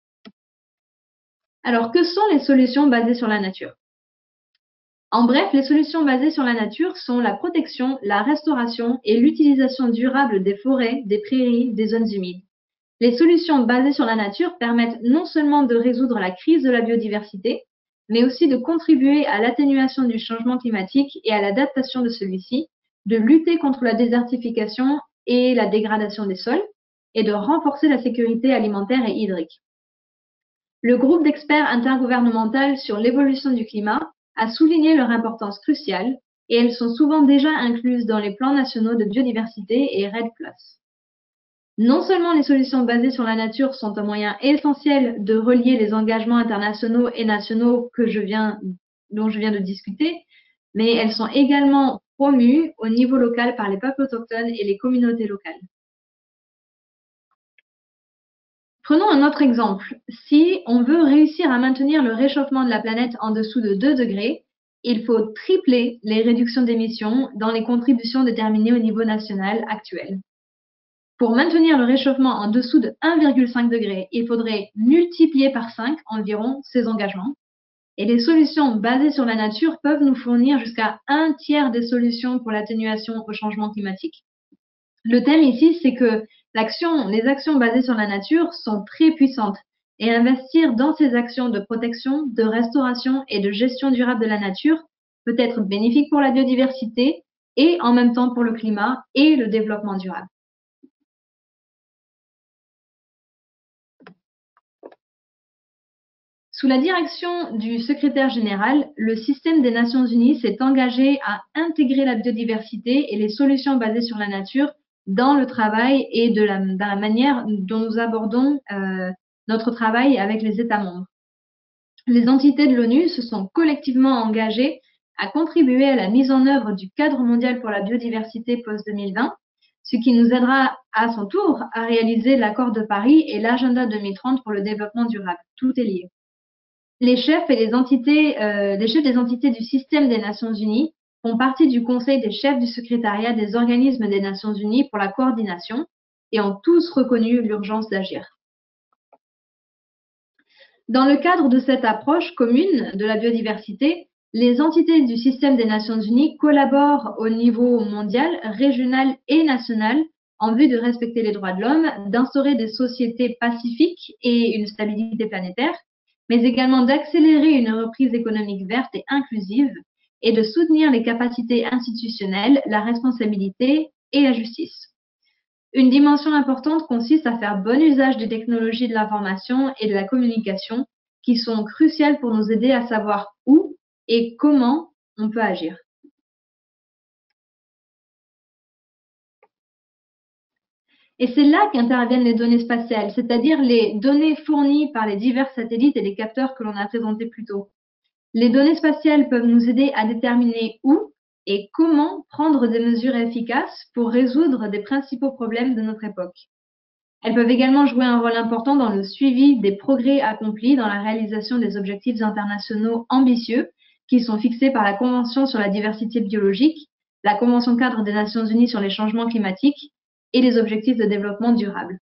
Alors, que sont les solutions basées sur la nature? En bref, les solutions basées sur la nature sont la protection, la restauration et l'utilisation durable des forêts, des prairies, des zones humides. Les solutions basées sur la nature permettent non seulement de résoudre la crise de la biodiversité, mais aussi de contribuer à l'atténuation du changement climatique et à l'adaptation de celui-ci, de lutter contre la désertification et la dégradation des sols, et de renforcer la sécurité alimentaire et hydrique. Le groupe d'experts intergouvernemental sur l'évolution du climat a souligné leur importance cruciale et elles sont souvent déjà incluses dans les plans nationaux de biodiversité et REDD+. Non seulement les solutions basées sur la nature sont un moyen essentiel de relier les engagements internationaux et nationaux dont je viens de discuter, mais elles sont également promues au niveau local par les peuples autochtones et les communautés locales. Prenons un autre exemple. Si on veut réussir à maintenir le réchauffement de la planète en dessous de 2 degrés, il faut tripler les réductions d'émissions dans les contributions déterminées au niveau national actuel. Pour maintenir le réchauffement en dessous de 1,5 degré, il faudrait multiplier par 5 environ ces engagements. Et les solutions basées sur la nature peuvent nous fournir jusqu'à 1/3 des solutions pour l'atténuation au changement climatique. Le thème ici, c'est que les actions basées sur la nature sont très puissantes et investir dans ces actions de protection, de restauration et de gestion durable de la nature peut être bénéfique pour la biodiversité et en même temps pour le climat et le développement durable. Sous la direction du secrétaire général, le système des Nations Unies s'est engagé à intégrer la biodiversité et les solutions basées sur la nature dans le travail et dans la manière dont nous abordons notre travail avec les États membres. Les entités de l'ONU se sont collectivement engagées à contribuer à la mise en œuvre du cadre mondial pour la biodiversité post-2020, ce qui nous aidera à son tour à réaliser l'accord de Paris et l'agenda 2030 pour le développement durable. Tout est lié. Les chefs des entités du système des Nations Unies font partie du Conseil des chefs du secrétariat des organismes des Nations Unies pour la coordination et ont tous reconnu l'urgence d'agir. Dans le cadre de cette approche commune de la biodiversité, les entités du système des Nations Unies collaborent au niveau mondial, régional et national en vue de respecter les droits de l'homme, d'instaurer des sociétés pacifiques et une stabilité planétaire, mais également d'accélérer une reprise économique verte et inclusive et de soutenir les capacités institutionnelles, la responsabilité et la justice. Une dimension importante consiste à faire bon usage des technologies de l'information et de la communication qui sont cruciales pour nous aider à savoir où et comment on peut agir. Et c'est là qu'interviennent les données spatiales, c'est-à-dire les données fournies par les divers satellites et les capteurs que l'on a présentés plus tôt. Les données spatiales peuvent nous aider à déterminer où et comment prendre des mesures efficaces pour résoudre des principaux problèmes de notre époque. Elles peuvent également jouer un rôle important dans le suivi des progrès accomplis dans la réalisation des objectifs internationaux ambitieux qui sont fixés par la Convention sur la diversité biologique, la Convention cadre des Nations Unies sur les changements climatiques et les objectifs de développement durable.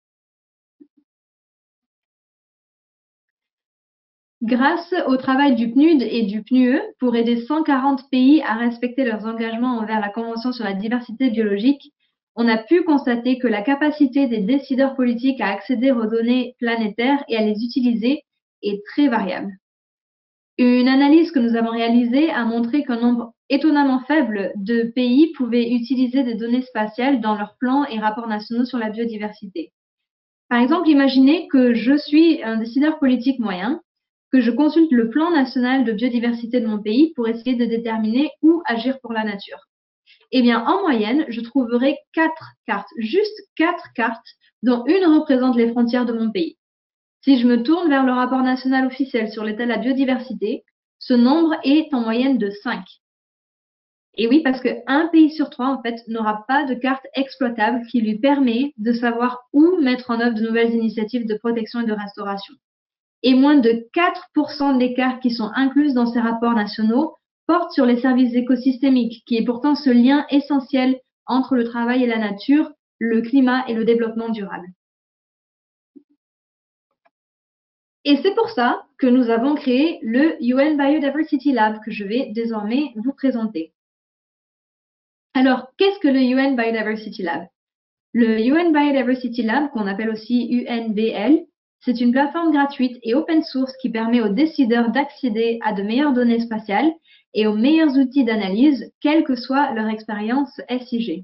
Grâce au travail du PNUD et du PNUE pour aider 140 pays à respecter leurs engagements envers la Convention sur la diversité biologique, on a pu constater que la capacité des décideurs politiques à accéder aux données planétaires et à les utiliser est très variable. Une analyse que nous avons réalisée a montré qu'un nombre étonnamment faible de pays pouvaient utiliser des données spatiales dans leurs plans et rapports nationaux sur la biodiversité. Par exemple, imaginez que je suis un décideur politique moyen, que je consulte le plan national de biodiversité de mon pays pour essayer de déterminer où agir pour la nature. Eh bien, en moyenne, je trouverai 4 cartes, juste 4 cartes, dont une représente les frontières de mon pays. Si je me tourne vers le rapport national officiel sur l'état de la biodiversité, ce nombre est en moyenne de 5. Et oui, parce qu'un pays sur 3, en fait, n'aura pas de carte exploitable qui lui permet de savoir où mettre en œuvre de nouvelles initiatives de protection et de restauration. Et moins de 4% des cartes qui sont incluses dans ces rapports nationaux portent sur les services écosystémiques, qui est pourtant ce lien essentiel entre le travail et la nature, le climat et le développement durable. Et c'est pour ça que nous avons créé le UN Biodiversity Lab que je vais désormais vous présenter. Alors, qu'est-ce que le UN Biodiversity Lab? Le UN Biodiversity Lab, qu'on appelle aussi UNBL, c'est une plateforme gratuite et open source qui permet aux décideurs d'accéder à de meilleures données spatiales et aux meilleurs outils d'analyse, quelle que soit leur expérience SIG.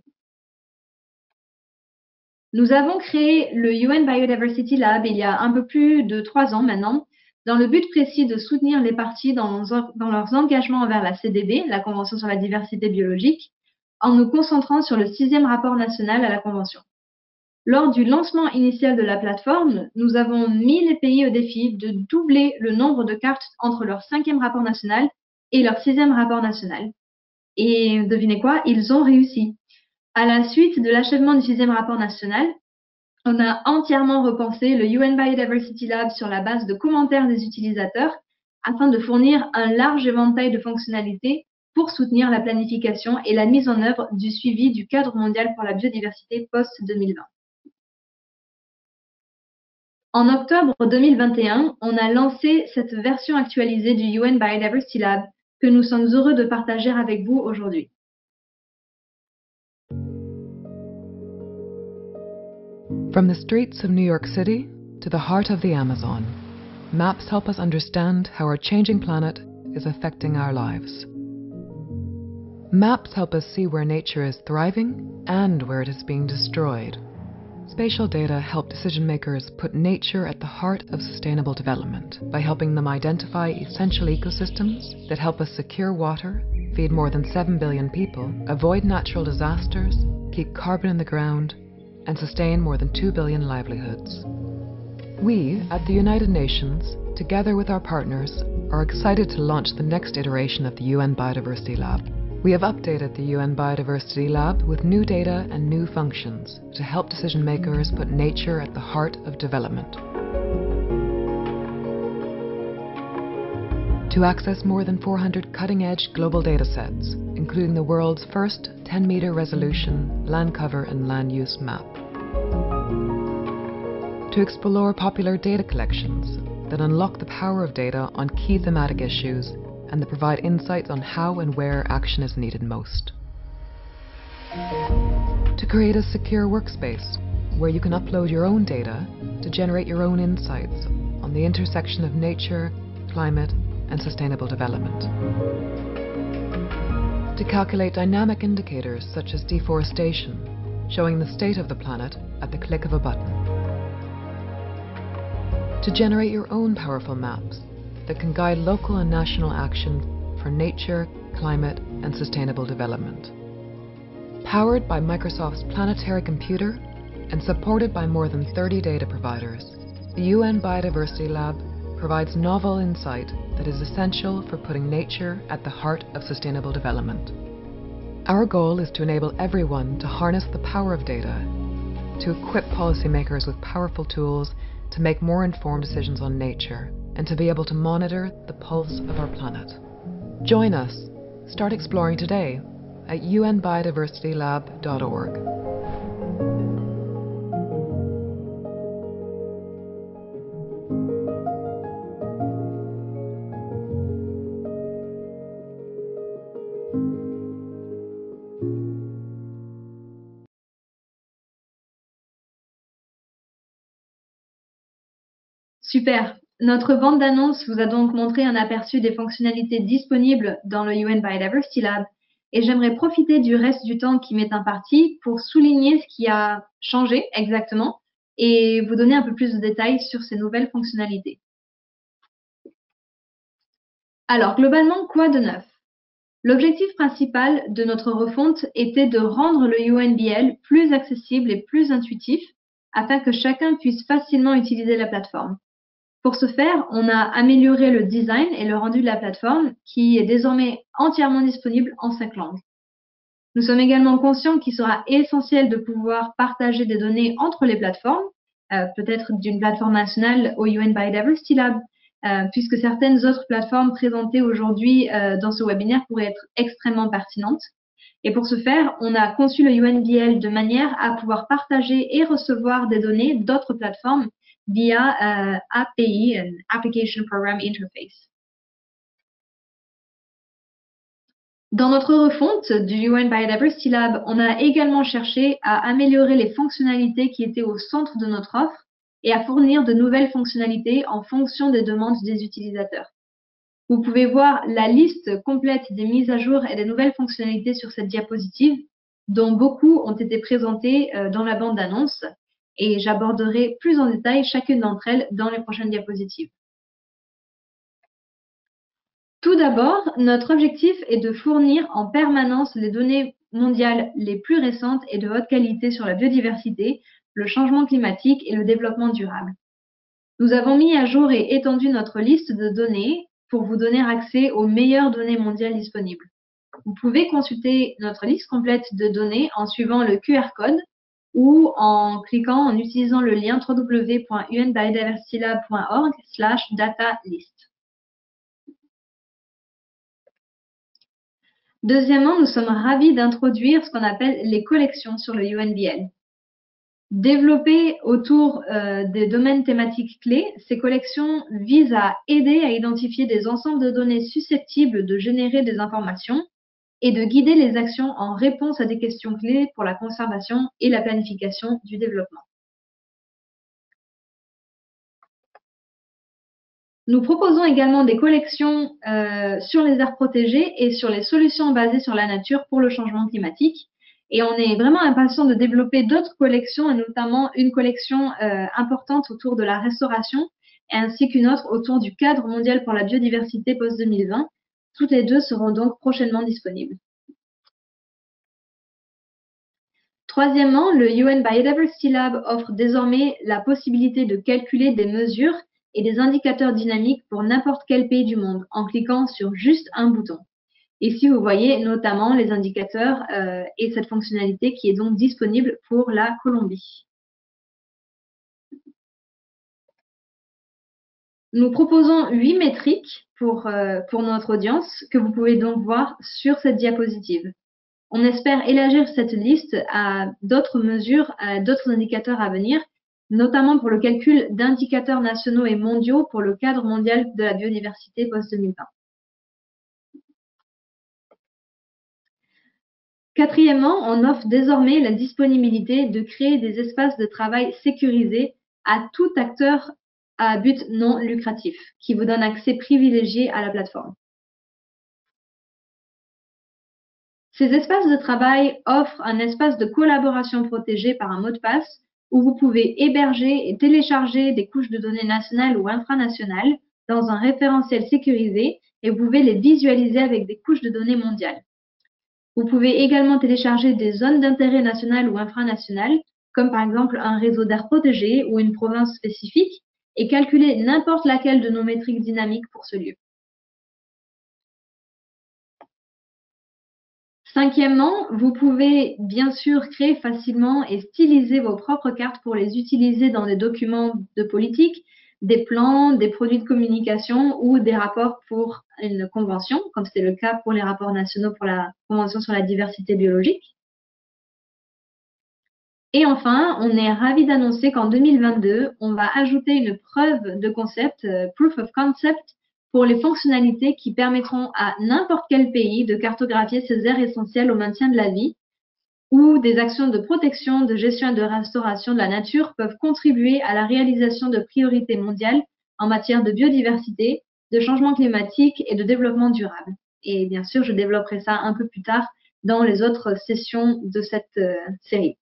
Nous avons créé le UN Biodiversity Lab il y a un peu plus de 3 ans maintenant, dans le but précis de soutenir les parties dans leurs engagements envers la CDB, la Convention sur la diversité biologique, en nous concentrant sur le 6e rapport national à la Convention. Lors du lancement initial de la plateforme, nous avons mis les pays au défi de doubler le nombre de cartes entre leur 5e rapport national et leur 6e rapport national. Et devinez quoi, ils ont réussi. À la suite de l'achèvement du 6e rapport national, on a entièrement repensé le UN Biodiversity Lab sur la base de commentaires des utilisateurs afin de fournir un large éventail de fonctionnalités pour soutenir la planification et la mise en œuvre du suivi du cadre mondial pour la biodiversité post-2020. En octobre 2021, on a lancé cette version actualisée du UN Biodiversity Lab que nous sommes heureux de partager avec vous aujourd'hui. From the streets of New York City to the heart of the Amazon, maps help us understand how our changing planet is affecting our lives. Maps help us see where nature is thriving and where it is being destroyed. Spatial data help decision makers put nature at the heart of sustainable development by helping them identify essential ecosystems that help us secure water, feed more than 7 billion people, avoid natural disasters, keep carbon in the ground, and sustain more than 2 billion livelihoods. We, at the United Nations, together with our partners, are excited to launch the next iteration of the UN Biodiversity Lab. We have updated the UN Biodiversity Lab with new data and new functions to help decision makers put nature at the heart of development. To access more than 400 cutting-edge global datasets, including the world's first 10-meter resolution land cover and land use map. To explore popular data collections that unlock the power of data on key thematic issues and that provide insights on how and where action is needed most. To create a secure workspace where you can upload your own data to generate your own insights on the intersection of nature, climate, and sustainable development. To calculate dynamic indicators such as deforestation, showing the state of the planet at the click of a button. To generate your own powerful maps that can guide local and national action for nature, climate, and sustainable development. Powered by Microsoft's Planetary Computer, and supported by more than 30 data providers, the UN Biodiversity Lab provides novel insight that is essential for putting nature at the heart of sustainable development. Our goal is to enable everyone to harness the power of data, to equip policymakers with powerful tools to make more informed decisions on nature, and to be able to monitor the pulse of our planet. Join us. Start exploring today at unbiodiversitylab.org. Super. Notre bande d'annonces vous a donc montré un aperçu des fonctionnalités disponibles dans le UN Biodiversity Lab et j'aimerais profiter du reste du temps qui m'est imparti pour souligner ce qui a changé exactement et vous donner un peu plus de détails sur ces nouvelles fonctionnalités. Alors, globalement, quoi de neuf? L'objectif principal de notre refonte était de rendre le UNBL plus accessible et plus intuitif afin que chacun puisse facilement utiliser la plateforme. Pour ce faire, on a amélioré le design et le rendu de la plateforme qui est désormais entièrement disponible en 5 langues. Nous sommes également conscients qu'il sera essentiel de pouvoir partager des données entre les plateformes, peut-être d'une plateforme nationale au UN Biodiversity Lab, puisque certaines autres plateformes présentées aujourd'hui dans ce webinaire pourraient être extrêmement pertinentes. Et pour ce faire, on a conçu le UNBL de manière à pouvoir partager et recevoir des données d'autres plateformes via API, Application Program Interface. Dans notre refonte du UN Biodiversity Lab, on a également cherché à améliorer les fonctionnalités qui étaient au centre de notre offre et à fournir de nouvelles fonctionnalités en fonction des demandes des utilisateurs. Vous pouvez voir la liste complète des mises à jour et des nouvelles fonctionnalités sur cette diapositive, dont beaucoup ont été présentées dans la bande d'annonces, et j'aborderai plus en détail chacune d'entre elles dans les prochaines diapositives. Tout d'abord, notre objectif est de fournir en permanence les données mondiales les plus récentes et de haute qualité sur la biodiversité, le changement climatique et le développement durable. Nous avons mis à jour et étendu notre liste de données pour vous donner accès aux meilleures données mondiales disponibles. Vous pouvez consulter notre liste complète de données en suivant le QR code ou en utilisant le lien www.unbiodiversitylab.org/datalist. Deuxièmement, nous sommes ravis d'introduire ce qu'on appelle les collections sur le UNBL. Développées autour des domaines thématiques clés, ces collections visent à aider à identifier des ensembles de données susceptibles de générer des informations et de guider les actions en réponse à des questions clés pour la conservation et la planification du développement. Nous proposons également des collections sur les aires protégées et sur les solutions basées sur la nature pour le changement climatique. Et on est vraiment impatient de développer d'autres collections, et notamment une collection importante autour de la restauration, ainsi qu'une autre autour du cadre mondial pour la biodiversité post-2020. Toutes les deux seront donc prochainement disponibles. Troisièmement, le UN Biodiversity Lab offre désormais la possibilité de calculer des mesures et des indicateurs dynamiques pour n'importe quel pays du monde en cliquant sur juste un bouton. Ici, vous voyez notamment les indicateurs et cette fonctionnalité qui est donc disponible pour la Colombie. Nous proposons 8 métriques pour notre audience que vous pouvez donc voir sur cette diapositive. On espère élargir cette liste à d'autres mesures, à d'autres indicateurs à venir, notamment pour le calcul d'indicateurs nationaux et mondiaux pour le cadre mondial de la biodiversité post-2020. Quatrièmement, on offre désormais la disponibilité de créer des espaces de travail sécurisés à tout acteur à but non lucratif, qui vous donne accès privilégié à la plateforme. Ces espaces de travail offrent un espace de collaboration protégé par un mot de passe où vous pouvez héberger et télécharger des couches de données nationales ou infranationales dans un référentiel sécurisé et vous pouvez les visualiser avec des couches de données mondiales. Vous pouvez également télécharger des zones d'intérêt national ou infranational comme par exemple un réseau d'aires protégées ou une province spécifique, et calculer n'importe laquelle de nos métriques dynamiques pour ce lieu. Cinquièmement, vous pouvez bien sûr créer facilement et styliser vos propres cartes pour les utiliser dans des documents de politique, des plans, des produits de communication ou des rapports pour une convention, comme c'est le cas pour les rapports nationaux pour la Convention sur la diversité biologique. Et enfin, on est ravi d'annoncer qu'en 2022, on va ajouter une preuve de concept, proof of concept, pour les fonctionnalités qui permettront à n'importe quel pays de cartographier ses aires essentielles au maintien de la vie, où des actions de protection, de gestion et de restauration de la nature peuvent contribuer à la réalisation de priorités mondiales en matière de biodiversité, de changement climatique et de développement durable. Et bien sûr, je développerai ça un peu plus tard dans les autres sessions de cette série.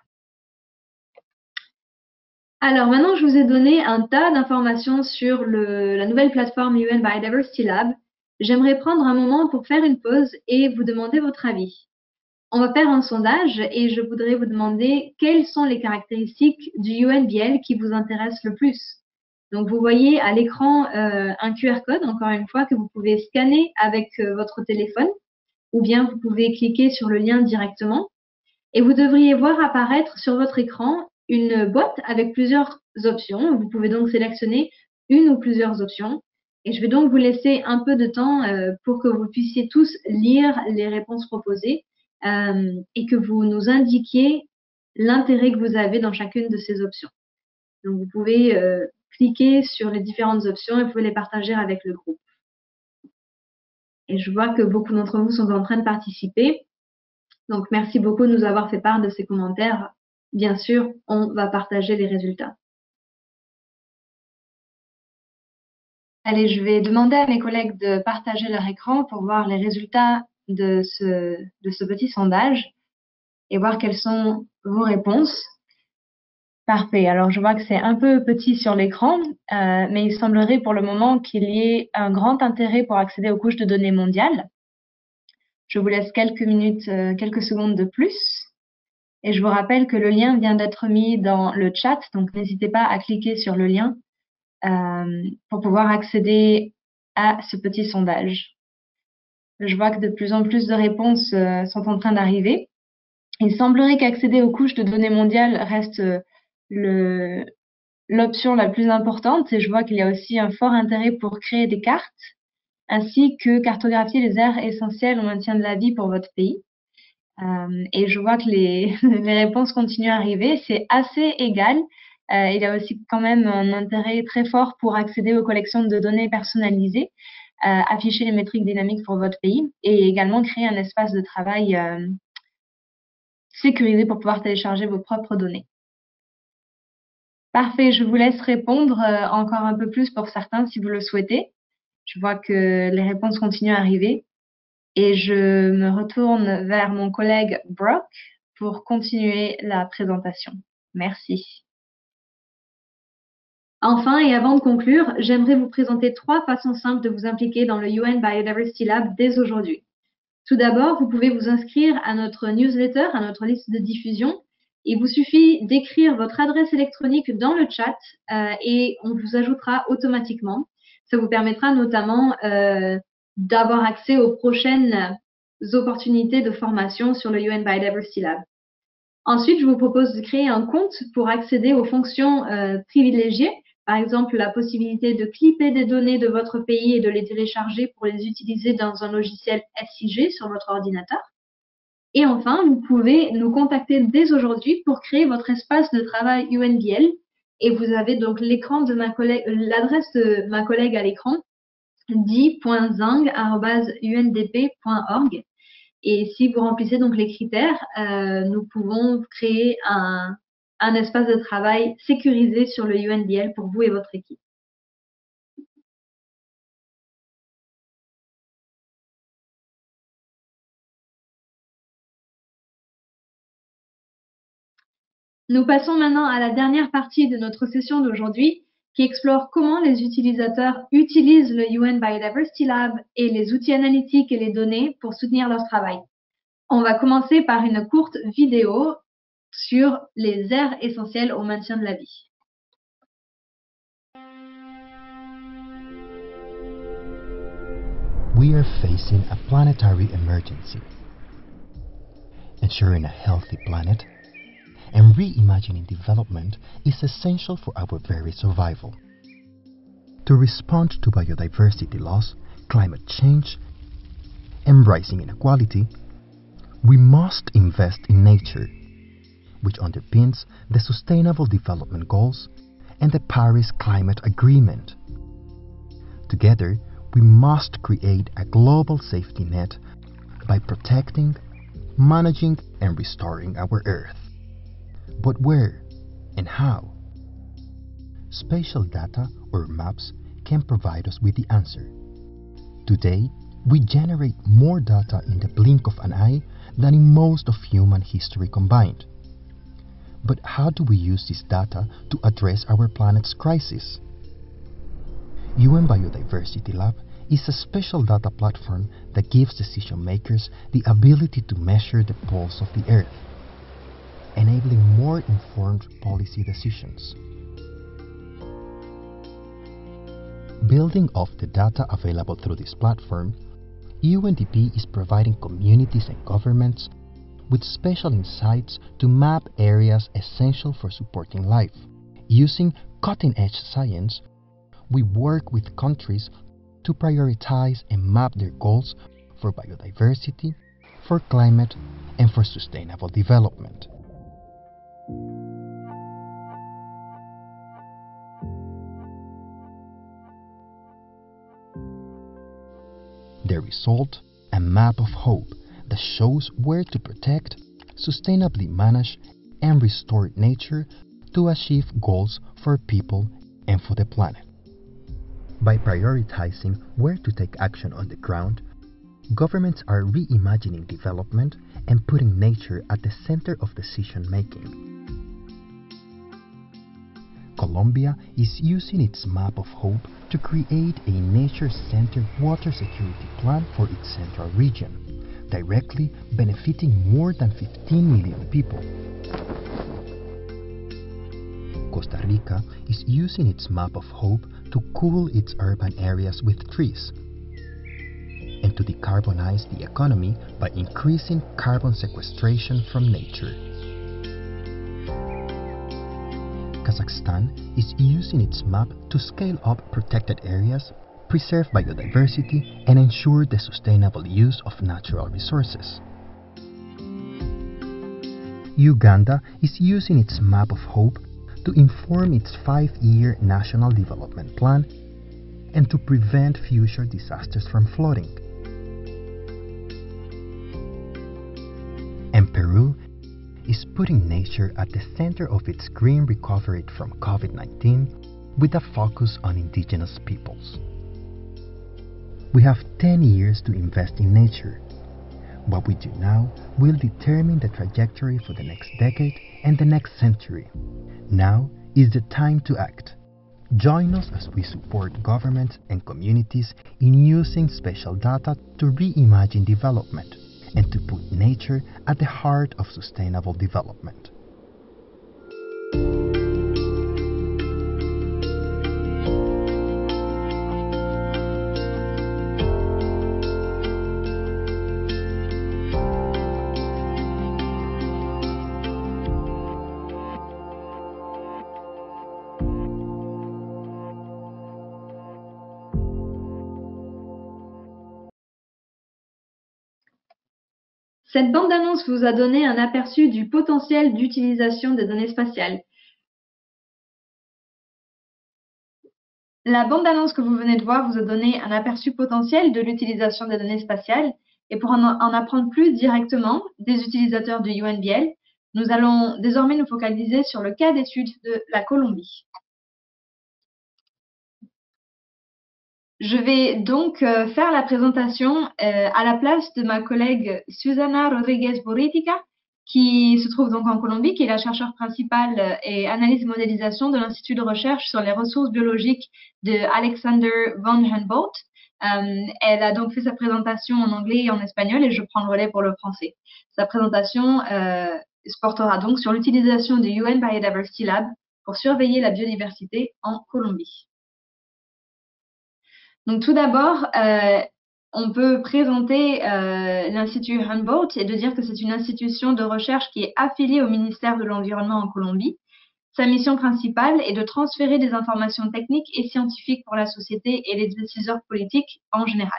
Alors maintenant, je vous ai donné un tas d'informations sur la nouvelle plateforme UN Biodiversity Lab. J'aimerais prendre un moment pour faire une pause et vous demander votre avis. On va faire un sondage et je voudrais vous demander quelles sont les caractéristiques du UNBL qui vous intéressent le plus. Donc vous voyez à l'écran un QR code, encore une fois, que vous pouvez scanner avec votre téléphone ou bien vous pouvez cliquer sur le lien directement. Et vous devriez voir apparaître sur votre écran une boîte avec plusieurs options. Vous pouvez donc sélectionner une ou plusieurs options. Et je vais donc vous laisser un peu de temps pour que vous puissiez tous lire les réponses proposées et que vous nous indiquiez l'intérêt que vous avez dans chacune de ces options. Donc vous pouvez cliquer sur les différentes options et vous pouvez les partager avec le groupe. Et je vois que beaucoup d'entre vous sont en train de participer. Donc, merci beaucoup de nous avoir fait part de ces commentaires. Bien sûr, on va partager les résultats. Allez, je vais demander à mes collègues de partager leur écran pour voir les résultats de ce petit sondage et voir quelles sont vos réponses. Parfait. Alors, je vois que c'est un peu petit sur l'écran, mais il semblerait pour le moment qu'il y ait un grand intérêt pour accéder aux couches de données mondiales. Je vous laisse quelques minutes, quelques secondes de plus. Et je vous rappelle que le lien vient d'être mis dans le chat, donc n'hésitez pas à cliquer sur le lien pour pouvoir accéder à ce petit sondage. Je vois que de plus en plus de réponses sont en train d'arriver. Il semblerait qu'accéder aux couches de données mondiales reste l'option la plus importante et je vois qu'il y a aussi un fort intérêt pour créer des cartes ainsi que cartographier les aires essentielles au maintien de la vie pour votre pays. Et je vois que les réponses continuent à arriver. C'est assez égal. Il y a aussi quand même un intérêt très fort pour accéder aux collections de données personnalisées, afficher les métriques dynamiques pour votre pays et également créer un espace de travail sécurisé pour pouvoir télécharger vos propres données. Parfait, je vous laisse répondre encore un peu plus pour certains si vous le souhaitez. Je vois que les réponses continuent à arriver. Et je me retourne vers mon collègue Brock pour continuer la présentation. Merci. Enfin, et avant de conclure, j'aimerais vous présenter 3 façons simples de vous impliquer dans le UN Biodiversity Lab dès aujourd'hui. Tout d'abord, vous pouvez vous inscrire à notre newsletter, à notre liste de diffusion. Il vous suffit d'écrire votre adresse électronique dans le chat et on vous ajoutera automatiquement. Ça vous permettra notamment d'avoir accès aux prochaines opportunités de formation sur le UN Biodiversity Lab. Ensuite, je vous propose de créer un compte pour accéder aux fonctions privilégiées, par exemple la possibilité de clipper des données de votre pays et de les télécharger pour les utiliser dans un logiciel SIG sur votre ordinateur. Et enfin, vous pouvez nous contacter dès aujourd'hui pour créer votre espace de travail UNBL. Et vous avez donc l'écran de ma collègue, l'adresse de ma collègue à l'écran, di.zang@undp.org. Et si vous remplissez donc les critères, nous pouvons créer un espace de travail sécurisé sur le UNBL pour vous et votre équipe. Nous passons maintenant à la dernière partie de notre session d'aujourd'hui qui explore comment les utilisateurs utilisent le UN Biodiversity Lab et les outils analytiques et les données pour soutenir leur travail. On va commencer par une courte vidéo sur les aires essentielles au maintien de la vie. We are facing a planetary emergency. Ensuring a healthy planet and reimagining development is essential for our very survival. To respond to biodiversity loss, climate change, and rising inequality, we must invest in nature, which underpins the Sustainable Development Goals and the Paris Climate Agreement. Together, we must create a global safety net by protecting, managing, and restoring our Earth. But where and how? Spatial data or maps can provide us with the answer. Today, we generate more data in the blink of an eye than in most of human history combined. But how do we use this data to address our planet's crisis? UN Biodiversity Lab is a special data platform that gives decision makers the ability to measure the pulse of the Earth, enabling more informed policy decisions. Building off the data available through this platform, UNDP is providing communities and governments with special insights to map areas essential for supporting life. Using cutting-edge science, we work with countries to prioritize and map their goals for biodiversity, for climate, and for sustainable development. The result, a map of hope that shows where to protect, sustainably manage, and restore nature to achieve goals for people and for the planet. By prioritizing where to take action on the ground, governments are reimagining development and putting nature at the center of decision making. Colombia is using its map of hope to create a nature-centered water security plan for its central region, directly benefiting more than 15 million people. Costa Rica is using its map of hope to cool its urban areas with trees and to decarbonize the economy by increasing carbon sequestration from nature. Kazakhstan is using its map to scale up protected areas, preserve biodiversity, and ensure the sustainable use of natural resources. Uganda is using its map of hope to inform its 5-year National Development Plan and to prevent future disasters from flooding. And Peru is putting nature at the center of its green recovery from COVID-19 with a focus on indigenous peoples. We have 10 years to invest in nature. What we do now will determine the trajectory for the next decade and the next century. Now is the time to act. Join us as we support governments and communities in using spatial data to reimagine development and to put nature at the heart of sustainable development. Cette bande-annonce vous a donné un aperçu du potentiel d'utilisation des données spatiales. La bande-annonce que vous venez de voir vous a donné un aperçu potentiel de l'utilisation des données spatiales. Et pour en apprendre plus directement des utilisateurs de UNBL, nous allons désormais nous focaliser sur le cas d'étude de la Colombie. Je vais donc faire la présentation à la place de ma collègue Susana Rodríguez Borritica, qui se trouve donc en Colombie, qui est la chercheure principale et analyse modélisation de l'Institut de recherche sur les ressources biologiques de Alexander von Humboldt. Elle a donc fait sa présentation en anglais et en espagnol et je prends le relais pour le français. Sa présentation se portera donc sur l'utilisation du UN Biodiversity Lab pour surveiller la biodiversité en Colombie. Donc tout d'abord, on peut présenter l'Institut Humboldt et de dire que c'est une institution de recherche qui est affiliée au ministère de l'Environnement en Colombie. Sa mission principale est de transférer des informations techniques et scientifiques pour la société et les décideurs politiques en général.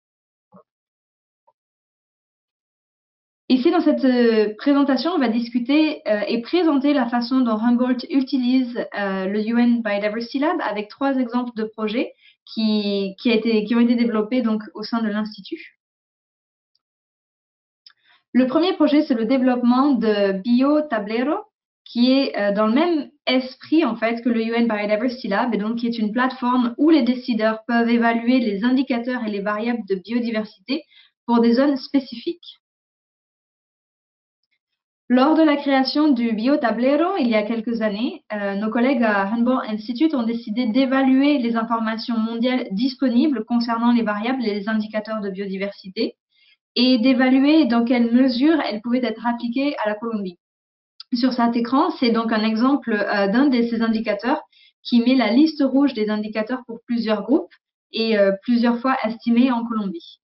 Ici, dans cette présentation, on va discuter et présenter la façon dont Humboldt utilise le UN Biodiversity Lab avec 3 exemples de projets qui ont été développés donc, au sein de l'Institut. Le premier projet, c'est le développement de BioTablero, qui est dans le même esprit en fait que le UN Biodiversity Lab, et donc qui est une plateforme où les décideurs peuvent évaluer les indicateurs et les variables de biodiversité pour des zones spécifiques. Lors de la création du BioTablero, il y a quelques années, nos collègues à Humboldt Institute ont décidé d'évaluer les informations mondiales disponibles concernant les variables et les indicateurs de biodiversité et d'évaluer dans quelle mesure elles pouvaient être appliquées à la Colombie. Sur cet écran, c'est donc un exemple d'un de ces indicateurs qui met la liste rouge des indicateurs pour plusieurs groupes et plusieurs fois estimés en Colombie.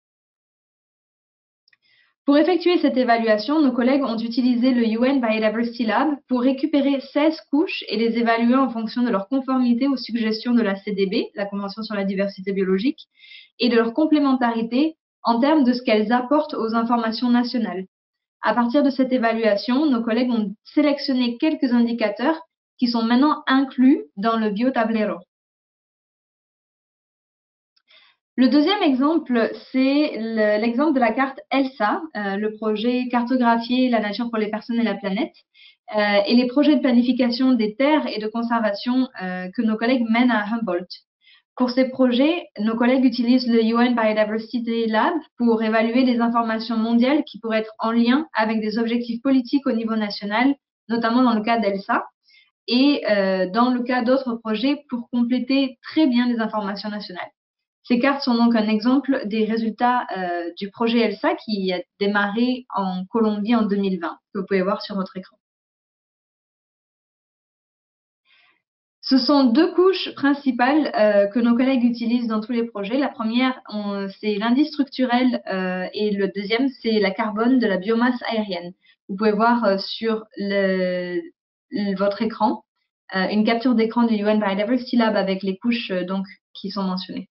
Pour effectuer cette évaluation, nos collègues ont utilisé le UN Biodiversity Lab pour récupérer 16 couches et les évaluer en fonction de leur conformité aux suggestions de la CDB, la Convention sur la diversité biologique, et de leur complémentarité en termes de ce qu'elles apportent aux informations nationales. À partir de cette évaluation, nos collègues ont sélectionné quelques indicateurs qui sont maintenant inclus dans le BioTablero. Le deuxième exemple, c'est l'exemple de la carte ELSA, le projet Cartographier la nature pour les personnes et la planète, et les projets de planification des terres et de conservation que nos collègues mènent à Humboldt. Pour ces projets, nos collègues utilisent le UN Biodiversity Lab pour évaluer les informations mondiales qui pourraient être en lien avec des objectifs politiques au niveau national, notamment dans le cas d'ELSA, et dans le cas d'autres projets pour compléter très bien les informations nationales. Ces cartes sont donc un exemple des résultats du projet ELSA qui a démarré en Colombie en 2020, que vous pouvez voir sur votre écran. Ce sont 2 couches principales que nos collègues utilisent dans tous les projets. La première, c'est l'indice structurel et le deuxième, c'est la carbone de la biomasse aérienne. Vous pouvez voir sur votre écran une capture d'écran du UN Biodiversity Lab avec les couches donc, qui sont mentionnées.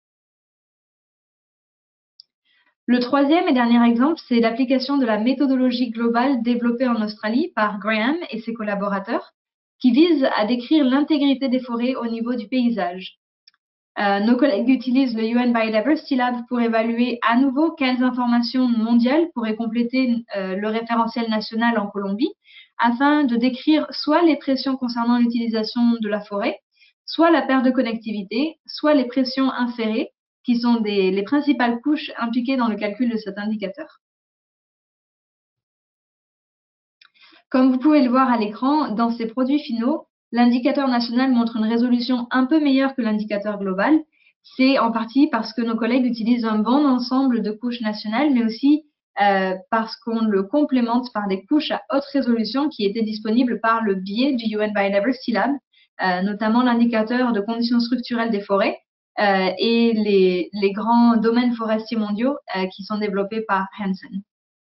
Le troisième et dernier exemple, c'est l'application de la méthodologie globale développée en Australie par Graham et ses collaborateurs, qui vise à décrire l'intégrité des forêts au niveau du paysage. Nos collègues utilisent le UN Biodiversity Lab pour évaluer à nouveau quelles informations mondiales pourraient compléter le référentiel national en Colombie, afin de décrire soit les pressions concernant l'utilisation de la forêt, soit la perte de connectivité, soit les pressions insérées, qui sont les principales couches impliquées dans le calcul de cet indicateur. Comme vous pouvez le voir à l'écran, dans ces produits finaux, l'indicateur national montre une résolution un peu meilleure que l'indicateur global. C'est en partie parce que nos collègues utilisent un bon ensemble de couches nationales, mais aussi parce qu'on le complémente par des couches à haute résolution qui étaient disponibles par le biais du UN Biodiversity Lab, notamment l'indicateur de conditions structurelles des forêts et les grands domaines forestiers mondiaux qui sont développés par Hansen.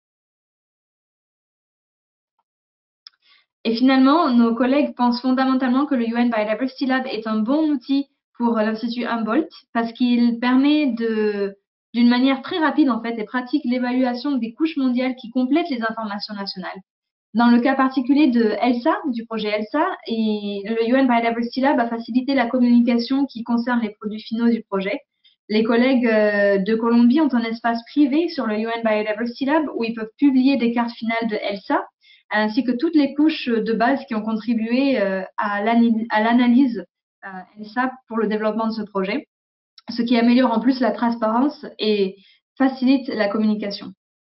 Et finalement, nos collègues pensent fondamentalement que le UN Biodiversity Lab est un bon outil pour l'Institut Humboldt parce qu'il permet d'une manière très rapide en fait et pratique l'évaluation des couches mondiales qui complètent les informations nationales. Dans le cas particulier de ELSA, du projet ELSA, et le UN Biodiversity Lab a facilité la communication qui concerne les produits finaux du projet. Les collègues de Colombie ont un espace privé sur le UN Biodiversity Lab où ils peuvent publier des cartes finales de ELSA, ainsi que toutes les couches de base qui ont contribué à l'analyse ELSA pour le développement de ce projet, ce qui améliore en plus la transparence et facilite la communication.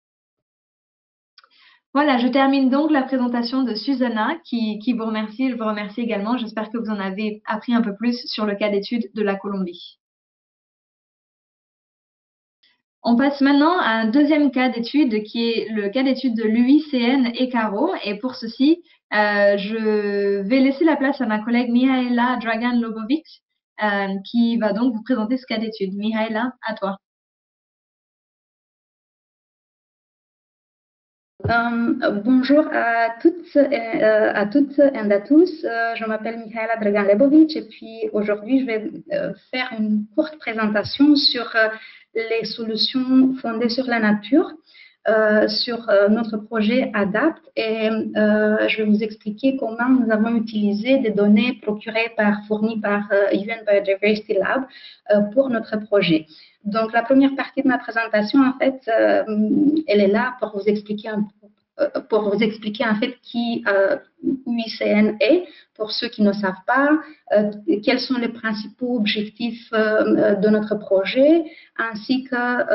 Voilà, je termine donc la présentation de Susanna qui vous remercie. Je vous remercie également. J'espère que vous en avez appris un peu plus sur le cas d'étude de la Colombie. On passe maintenant à un deuxième cas d'étude qui est le cas d'étude de l'UICN et Caro. Et pour ceci, je vais laisser la place à ma collègue Mihaela Dragan-Lobovic qui va donc vous présenter ce cas d'étude. Mihaela, à toi. Bonjour à toutes et à tous. Je m'appelle Mihaela Dragan-Lebovic et puis aujourd'hui je vais faire une courte présentation sur les solutions fondées sur la nature, sur notre projet ADAPT et je vais vous expliquer comment nous avons utilisé des données fournies par UN Biodiversity Lab pour notre projet. Donc, la première partie de ma présentation, en fait, elle est là pour vous expliquer en fait qui UICN est, pour ceux qui ne savent pas, quels sont les principaux objectifs de notre projet, ainsi que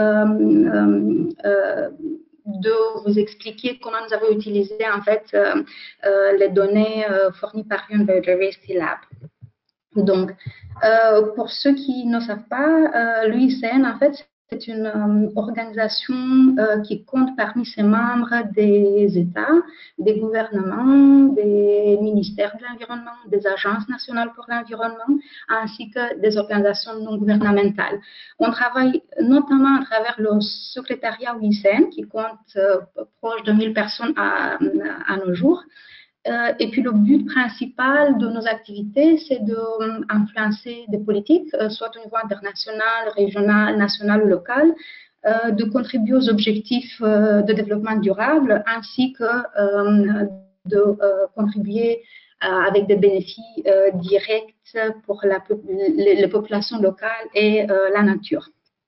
de vous expliquer comment nous avons utilisé en fait les données fournies par UN Biodiversity Lab. Donc, pour ceux qui ne savent pas, l'UICN, en fait, c'est une organisation qui compte parmi ses membres des États, des gouvernements, des ministères de l'environnement, des agences nationales pour l'environnement, ainsi que des organisations non gouvernementales. On travaille notamment à travers le secrétariat UICN, qui compte proche de 1000 personnes à nos jours. Et puis le but principal de nos activités, c'est d'influencer des politiques, soit au niveau international, régional, national ou local, de contribuer aux objectifs de développement durable, ainsi que de contribuer avec des bénéfices directs pour les populations locales et la nature.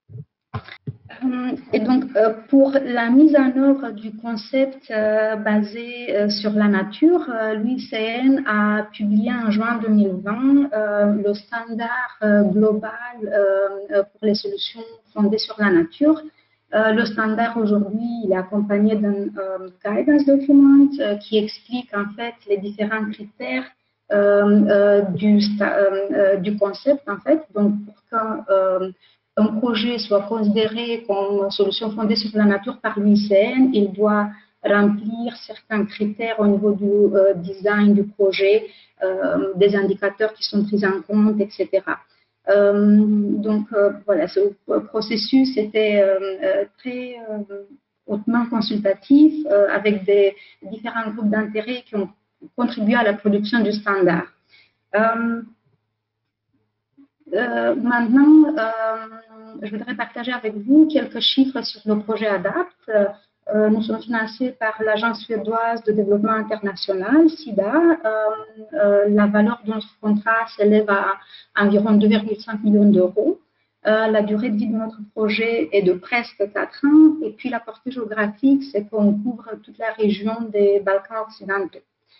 Et donc, pour la mise en œuvre du concept basé sur la nature, l'UICN a publié en juin 2020 le standard global pour les solutions fondées sur la nature. Le standard aujourd'hui, il est accompagné d'un guidance document qui explique en fait les différents critères du concept en fait. Donc, pour qu'un projet soit considéré comme solution fondée sur la nature par l'UICN, il doit remplir certains critères au niveau du design du projet, des indicateurs qui sont pris en compte, etc. Donc, voilà, ce processus était très hautement consultatif avec des différents groupes d'intérêt qui ont contribué à la production du standard. Maintenant, je voudrais partager avec vous quelques chiffres sur le projet ADAPT. Nous sommes financés par l'Agence suédoise de développement international, SIDA. La valeur de notre contrat s'élève à environ 2,5 millions d'euros. La durée de vie de notre projet est de presque 4 ans. Et puis, la portée géographique, c'est qu'on couvre toute la région des Balkans occidentaux.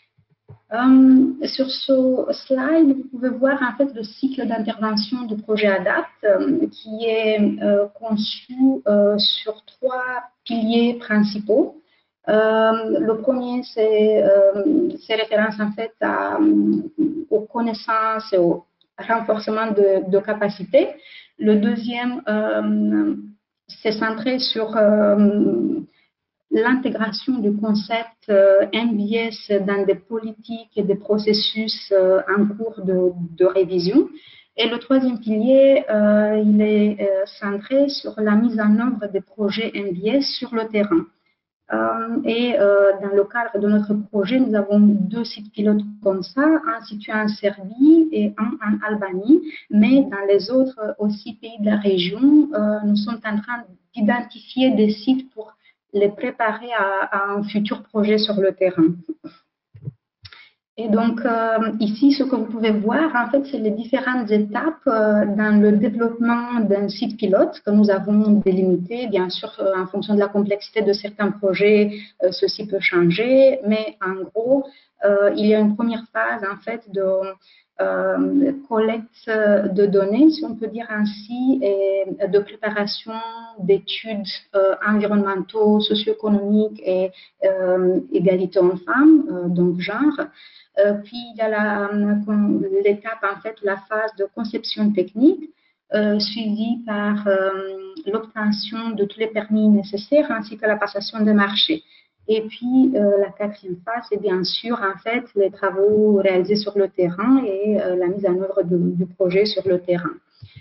Sur ce slide, vous pouvez voir en fait le cycle d'intervention du projet ADAPT qui est conçu sur 3 piliers principaux. Le premier, c'est référence en fait aux connaissances et au renforcement de capacités. Le deuxième, c'est centré sur l'intégration du concept MBS dans des politiques et des processus en cours de révision. Et le troisième pilier, il est centré sur la mise en œuvre des projets MBS sur le terrain. Dans le cadre de notre projet, nous avons 2 sites pilotes comme ça, un situé en Serbie et un en Albanie. Mais dans les autres aussi pays de la région, nous sommes en train d'identifier des sites pour les préparer à un futur projet sur le terrain. Et donc, ici, ce que vous pouvez voir, en fait, c'est les différentes étapes dans le développement d'un site pilote que nous avons délimité. Bien sûr, en fonction de la complexité de certains projets, ceci peut changer, mais en gros, il y a une première phase, en fait, de collecte de données, si on peut dire ainsi, et de préparation d'études environnementaux, socio-économiques et égalité hommes-femmes, donc genre. Puis il y a l'étape, en fait, la phase de conception technique. suivi par l'obtention de tous les permis nécessaires ainsi que la passation des marchés. Et puis, la quatrième phase, c'est bien sûr, en fait, les travaux réalisés sur le terrain et la mise en œuvre du projet sur le terrain.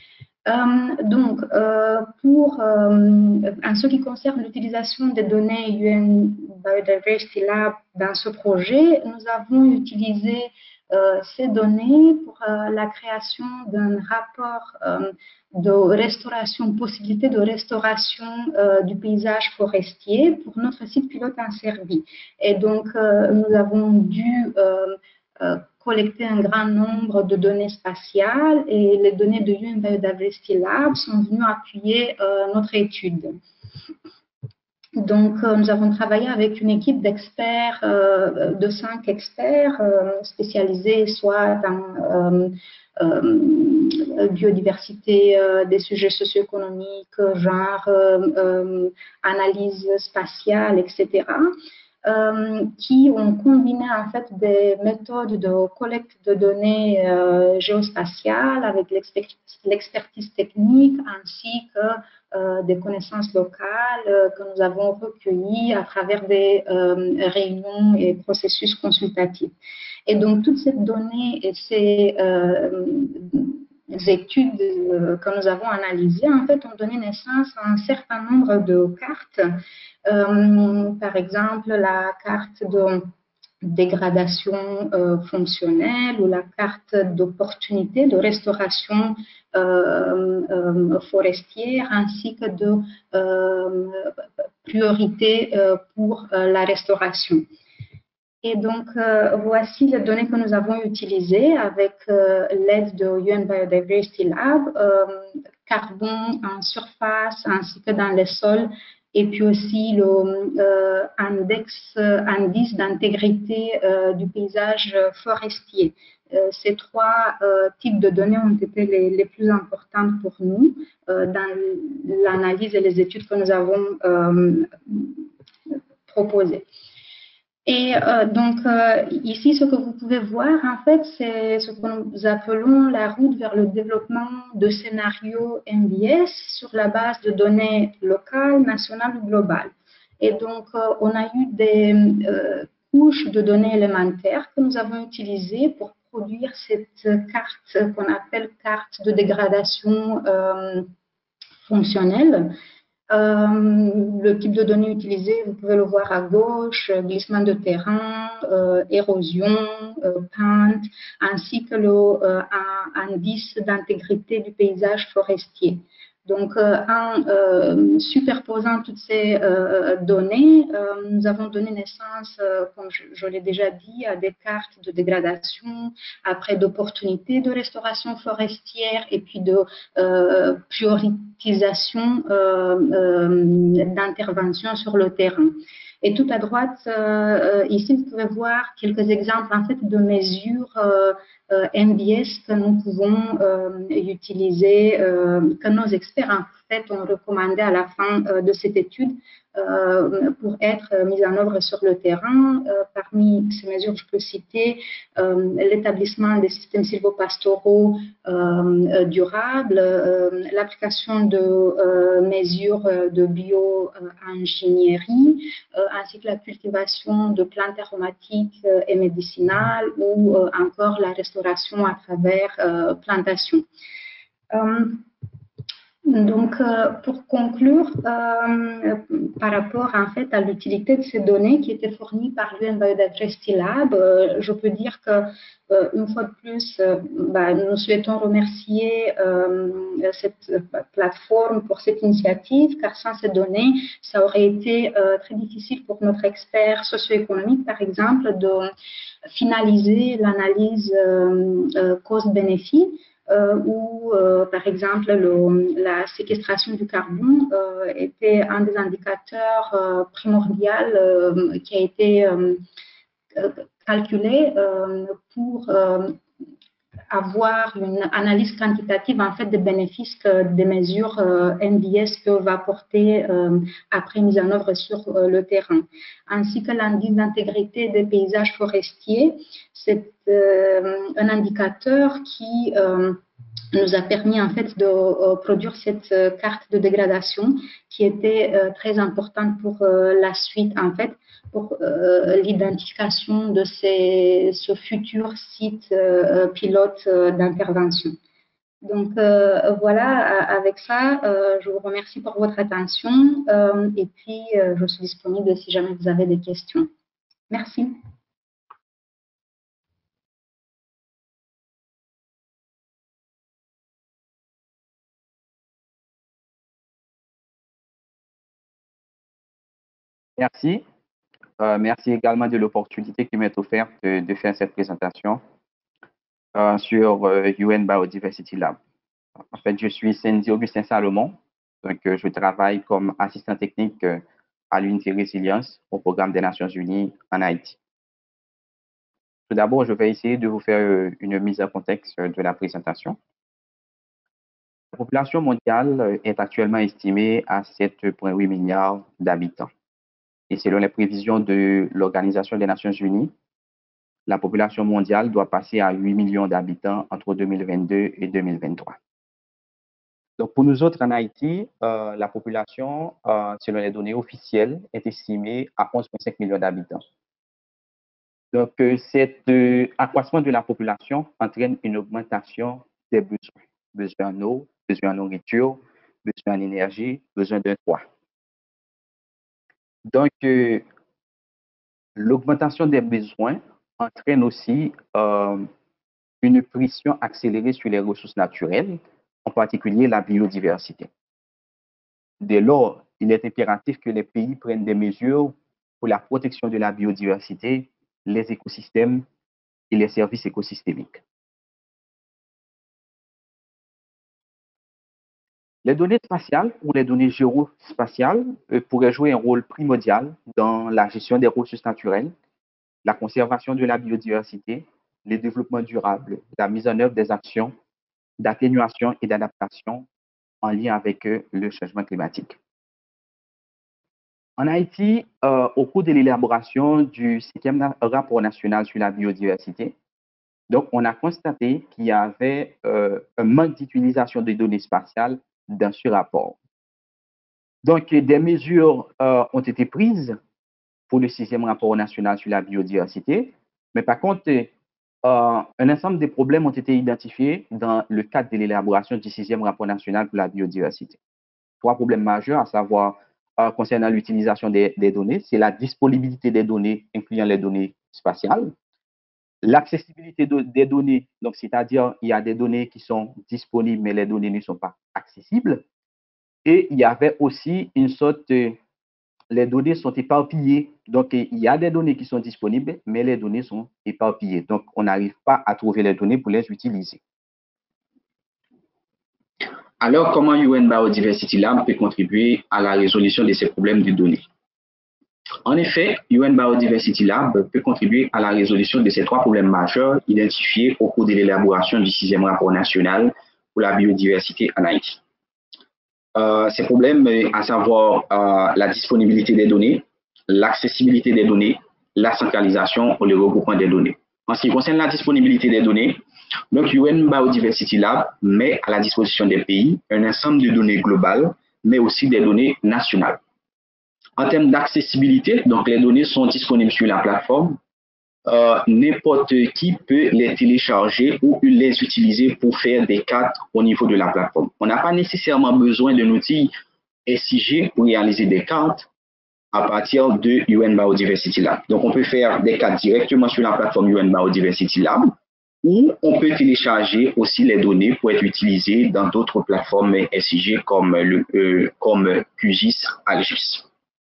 En ce qui concerne l'utilisation des données UN Biodiversity Lab dans ce projet, nous avons utilisé ces données pour la création d'un rapport de restauration, possibilité de restauration du paysage forestier pour notre site pilote en Serbie. Et donc, nous avons dû collecter un grand nombre de données spatiales et les données de UN Biodiversity Lab sont venues appuyer notre étude. Donc, nous avons travaillé avec une équipe d'experts, de 5 experts spécialisés soit en biodiversité, des sujets socio-économiques, genre analyse spatiale, etc., qui ont combiné en fait des méthodes de collecte de données géospatiales avec l'expertise technique ainsi que des connaissances locales que nous avons recueillies à travers des réunions et processus consultatifs. Et donc, toutes ces données et ces études que nous avons analysées, en fait, ont donné naissance à un certain nombre de cartes. Par exemple, la carte de dégradation fonctionnelle ou la carte d'opportunité de restauration forestière ainsi que de priorité pour la restauration. Et donc, voici les données que nous avons utilisées avec l'aide de UN Biodiversity Lab, carbone en surface ainsi que dans les sols, et puis aussi l'indice d'intégrité du paysage forestier. Ces 3 types de données ont été les plus importantes pour nous dans l'analyse et les études que nous avons proposées. Et donc, ici, ce que vous pouvez voir, en fait, c'est ce que nous appelons la route vers le développement de scénarios MBS sur la base de données locales, nationales ou globales. Et donc, on a eu des couches de données élémentaires que nous avons utilisées pour produire cette carte qu'on appelle carte de dégradation fonctionnelle. Le type de données utilisées, vous pouvez le voir à gauche, glissement de terrain, érosion, pente, ainsi que l'indice d'intégrité du paysage forestier. Donc, en superposant toutes ces données, nous avons donné naissance, comme je l'ai déjà dit, à des cartes de dégradation, après d'opportunités de restauration forestière et puis de prioritisation d'intervention sur le terrain. Et tout à droite, ici, vous pouvez voir quelques exemples en fait, de mesures MBS que nous pouvons utiliser, que nos experts en fait ont recommandé à la fin de cette étude pour être mises en œuvre sur le terrain. Parmi ces mesures, je peux citer l'établissement des systèmes sylvopastoraux durables, l'application de mesures de bio-ingénierie, ainsi que la cultivation de plantes aromatiques et médicinales ou encore la restauration à travers plantation. Donc, pour conclure, par rapport en fait à l'utilité de ces données qui étaient fournies par l'UN Biodiversity Lab, je peux dire que une fois de plus, nous souhaitons remercier cette plateforme pour cette initiative, car sans ces données, ça aurait été très difficile pour notre expert socio-économique, par exemple, de finaliser l'analyse cost-bénéfice. Où, par exemple, la séquestration du carbone était un des indicateurs primordiaux qui a été calculé pour avoir une analyse quantitative en fait des bénéfices que des mesures NBS peuvent apporter après mise en œuvre sur le terrain, ainsi que l'indice d'intégrité des paysages forestiers. C'est un indicateur qui nous a permis en fait de produire cette carte de dégradation qui était très importante pour la suite en fait, pour l'identification de ce futur site pilote d'intervention. Donc voilà, avec ça, je vous remercie pour votre attention et puis je suis disponible si jamais vous avez des questions. Merci. Merci. Merci également de l'opportunité qui m'est offerte de faire cette présentation sur UN Biodiversity Lab. En fait, je suis Cindy Augustin Salomon, donc je travaille comme assistant technique à l'unité résilience au programme des Nations Unies en Haïti. Tout d'abord, je vais essayer de vous faire une mise en contexte de la présentation. La population mondiale est actuellement estimée à 7,8 milliards d'habitants. Et selon les prévisions de l'Organisation des Nations Unies, la population mondiale doit passer à 8 millions d'habitants entre 2022 et 2023. Donc, pour nous autres en Haïti, la population, selon les données officielles, est estimée à 11,5 millions d'habitants. Donc, cet accroissement de la population entraîne une augmentation des besoins. Besoin en eau, besoin en nourriture, besoin en énergie, besoin d'un toit. Donc, l'augmentation des besoins entraîne aussi une pression accélérée sur les ressources naturelles, en particulier la biodiversité. Dès lors, il est impératif que les pays prennent des mesures pour la protection de la biodiversité, les écosystèmes et les services écosystémiques. Les données spatiales ou les données géospatiales pourraient jouer un rôle primordial dans la gestion des ressources naturelles, la conservation de la biodiversité, le développement durable, la mise en œuvre des actions d'atténuation et d'adaptation en lien avec le changement climatique. En Haïti, au cours de l'élaboration du 5e rapport national sur la biodiversité, donc on a constaté qu'il y avait un manque d'utilisation des données spatiales dans ce rapport. Donc, des mesures ont été prises pour le 6e rapport national sur la biodiversité, mais par contre, un ensemble de problèmes ont été identifiés dans le cadre de l'élaboration du 6e rapport national pour la biodiversité. 3 problèmes majeurs, à savoir concernant l'utilisation des données, c'est la disponibilité des données, incluant les données spatiales, l'accessibilité des données, donc c'est-à-dire il y a des données qui sont disponibles, mais les données ne sont pas accessibles, et il y avait aussi une sorte les données sont éparpillées. Donc, il y a des données qui sont disponibles, mais les données sont éparpillées. Donc, on n'arrive pas à trouver les données pour les utiliser. Alors, comment UN Biodiversity Lab peut contribuer à la résolution de ces problèmes de données? En effet, UN Biodiversity Lab peut contribuer à la résolution de ces 3 problèmes majeurs identifiés au cours de l'élaboration du 6e rapport national pour la biodiversité en Haïti. Ces problèmes, à savoir la disponibilité des données, l'accessibilité des données, la centralisation ou le regroupement des données. En ce qui concerne la disponibilité des données, donc UN Biodiversity Lab met à la disposition des pays un ensemble de données globales, mais aussi des données nationales. En termes d'accessibilité, donc les données sont disponibles sur la plateforme. N'importe qui peut les télécharger ou les utiliser pour faire des cartes au niveau de la plateforme. On n'a pas nécessairement besoin d'un outil SIG pour réaliser des cartes à partir de UN Biodiversity Lab. Donc, on peut faire des cartes directement sur la plateforme UN Biodiversity Lab ou on peut télécharger aussi les données pour être utilisées dans d'autres plateformes SIG comme QGIS, ArcGIS.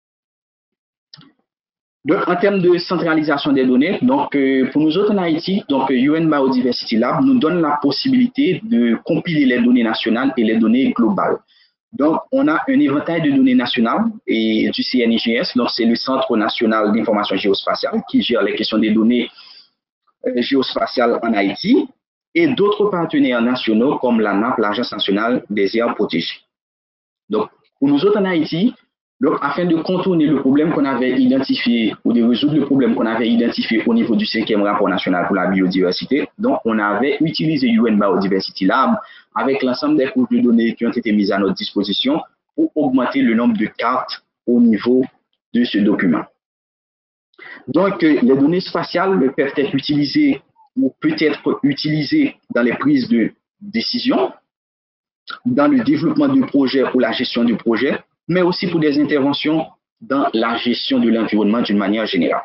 Donc, en termes de centralisation des données, donc, pour nous autres en Haïti, donc, UN Biodiversity Lab nous donne la possibilité de compiler les données nationales et les données globales. Donc, on a un éventail de données nationales et du CNIGS, donc c'est le Centre national d'information géospatiale qui gère les questions des données géospatiales en Haïti, et d'autres partenaires nationaux comme l'ANAP, l'Agence nationale des aires protégées. Donc, pour nous autres en Haïti, Donc, afin de contourner le problème qu'on avait identifié ou de résoudre le problème qu'on avait identifié au niveau du 5e rapport national pour la biodiversité, donc on avait utilisé UN Biodiversity Lab avec l'ensemble des couches de données qui ont été mises à notre disposition pour augmenter le nombre de cartes au niveau de ce document. Donc, les données spatiales peuvent être utilisées ou peut-être utilisées dans les prises de décision, dans le développement de projets ou la gestion de projets, mais aussi pour des interventions dans la gestion de l'environnement d'une manière générale.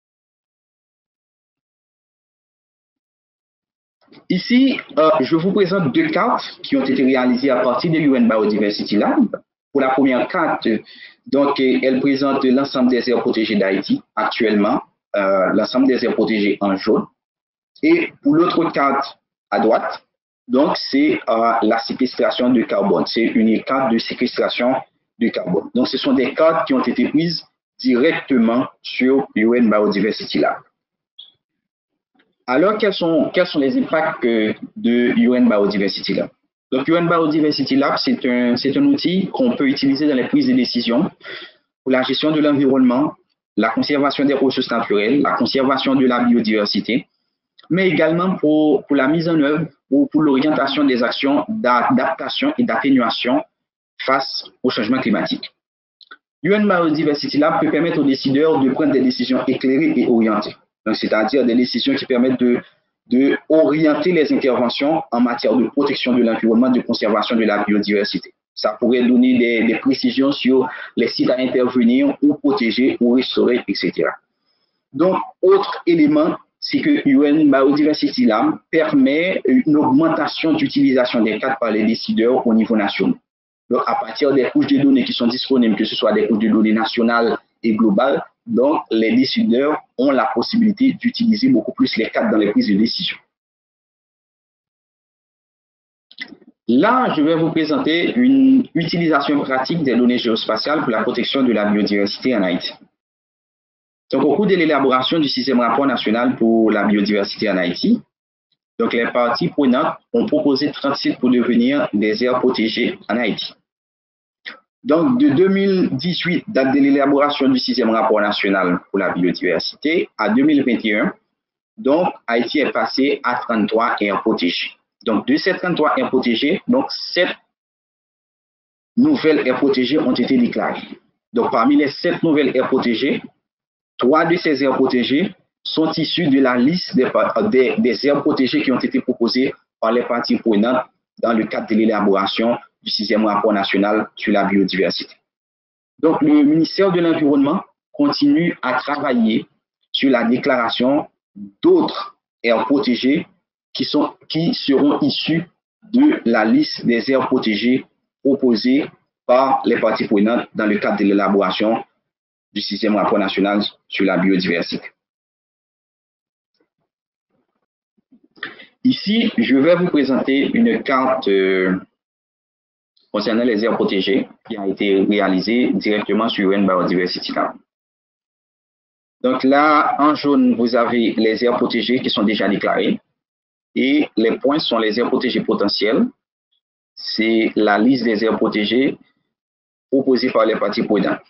Ici, je vous présente deux cartes qui ont été réalisées à partir de UN Biodiversity Lab. Pour la première carte, donc, elle présente l'ensemble des aires protégées d'Haïti actuellement, l'ensemble des aires protégées en jaune. Et pour l'autre carte à droite, donc c'est la séquestration de carbone. C'est une carte de séquestration de carbone. Donc, ce sont des cartes qui ont été prises directement sur UN Biodiversity Lab. Alors, quels sont les impacts de UN Biodiversity Lab? Donc, UN Biodiversity Lab, c'est un outil qu'on peut utiliser dans les prises de décision pour la gestion de l'environnement, la conservation des ressources naturelles, la conservation de la biodiversité, mais également pour la mise en œuvre ou pour l'orientation des actions d'adaptation et d'atténuation face au changement climatique. UN Biodiversity Lab peut permettre aux décideurs de prendre des décisions éclairées et orientées. Donc, c'est-à-dire des décisions qui permettent de orienter les interventions en matière de protection de l'environnement, de conservation de la biodiversité. Ça pourrait donner des précisions sur les sites à intervenir ou protéger ou restaurer, etc. Donc, autre élément, c'est que UN Biodiversity Lab permet une augmentation d'utilisation des cartes par les décideurs au niveau national. Donc, à partir des couches de données qui sont disponibles, que ce soit des couches de données nationales et globales, donc les décideurs ont la possibilité d'utiliser beaucoup plus les cartes dans les prises de décision. Là, je vais vous présenter une utilisation pratique des données géospatiales pour la protection de la biodiversité en Haïti. Donc, au cours de l'élaboration du 6e rapport national pour la biodiversité en Haïti, donc les parties prenantes ont proposé 30 sites pour devenir des aires protégées en Haïti. Donc, de 2018, date de l'élaboration du 6e rapport national pour la biodiversité, à 2021, donc Haïti est passé à 33 aires protégées. Donc, de ces 33 aires protégées, donc 7 nouvelles aires protégées ont été déclarées. Donc, parmi les 7 nouvelles aires protégées, 3 de ces aires protégées sont issues de la liste des aires protégées qui ont été proposées par les parties prenantes dans le cadre de l'élaboration du 6e rapport national sur la biodiversité. Donc, le ministère de l'Environnement continue à travailler sur la déclaration d'autres aires protégées qui seront issues de la liste des aires protégées proposées par les parties prenantes dans le cadre de l'élaboration du 6e rapport national sur la biodiversité. Ici, je vais vous présenter une carte concernant les aires protégées qui a été réalisée directement sur UN Biodiversity Lab. Donc là, en jaune, vous avez les aires protégées qui sont déjà déclarées et les points sont les aires protégées potentielles. C'est la liste des aires protégées proposées par les parties prenantes.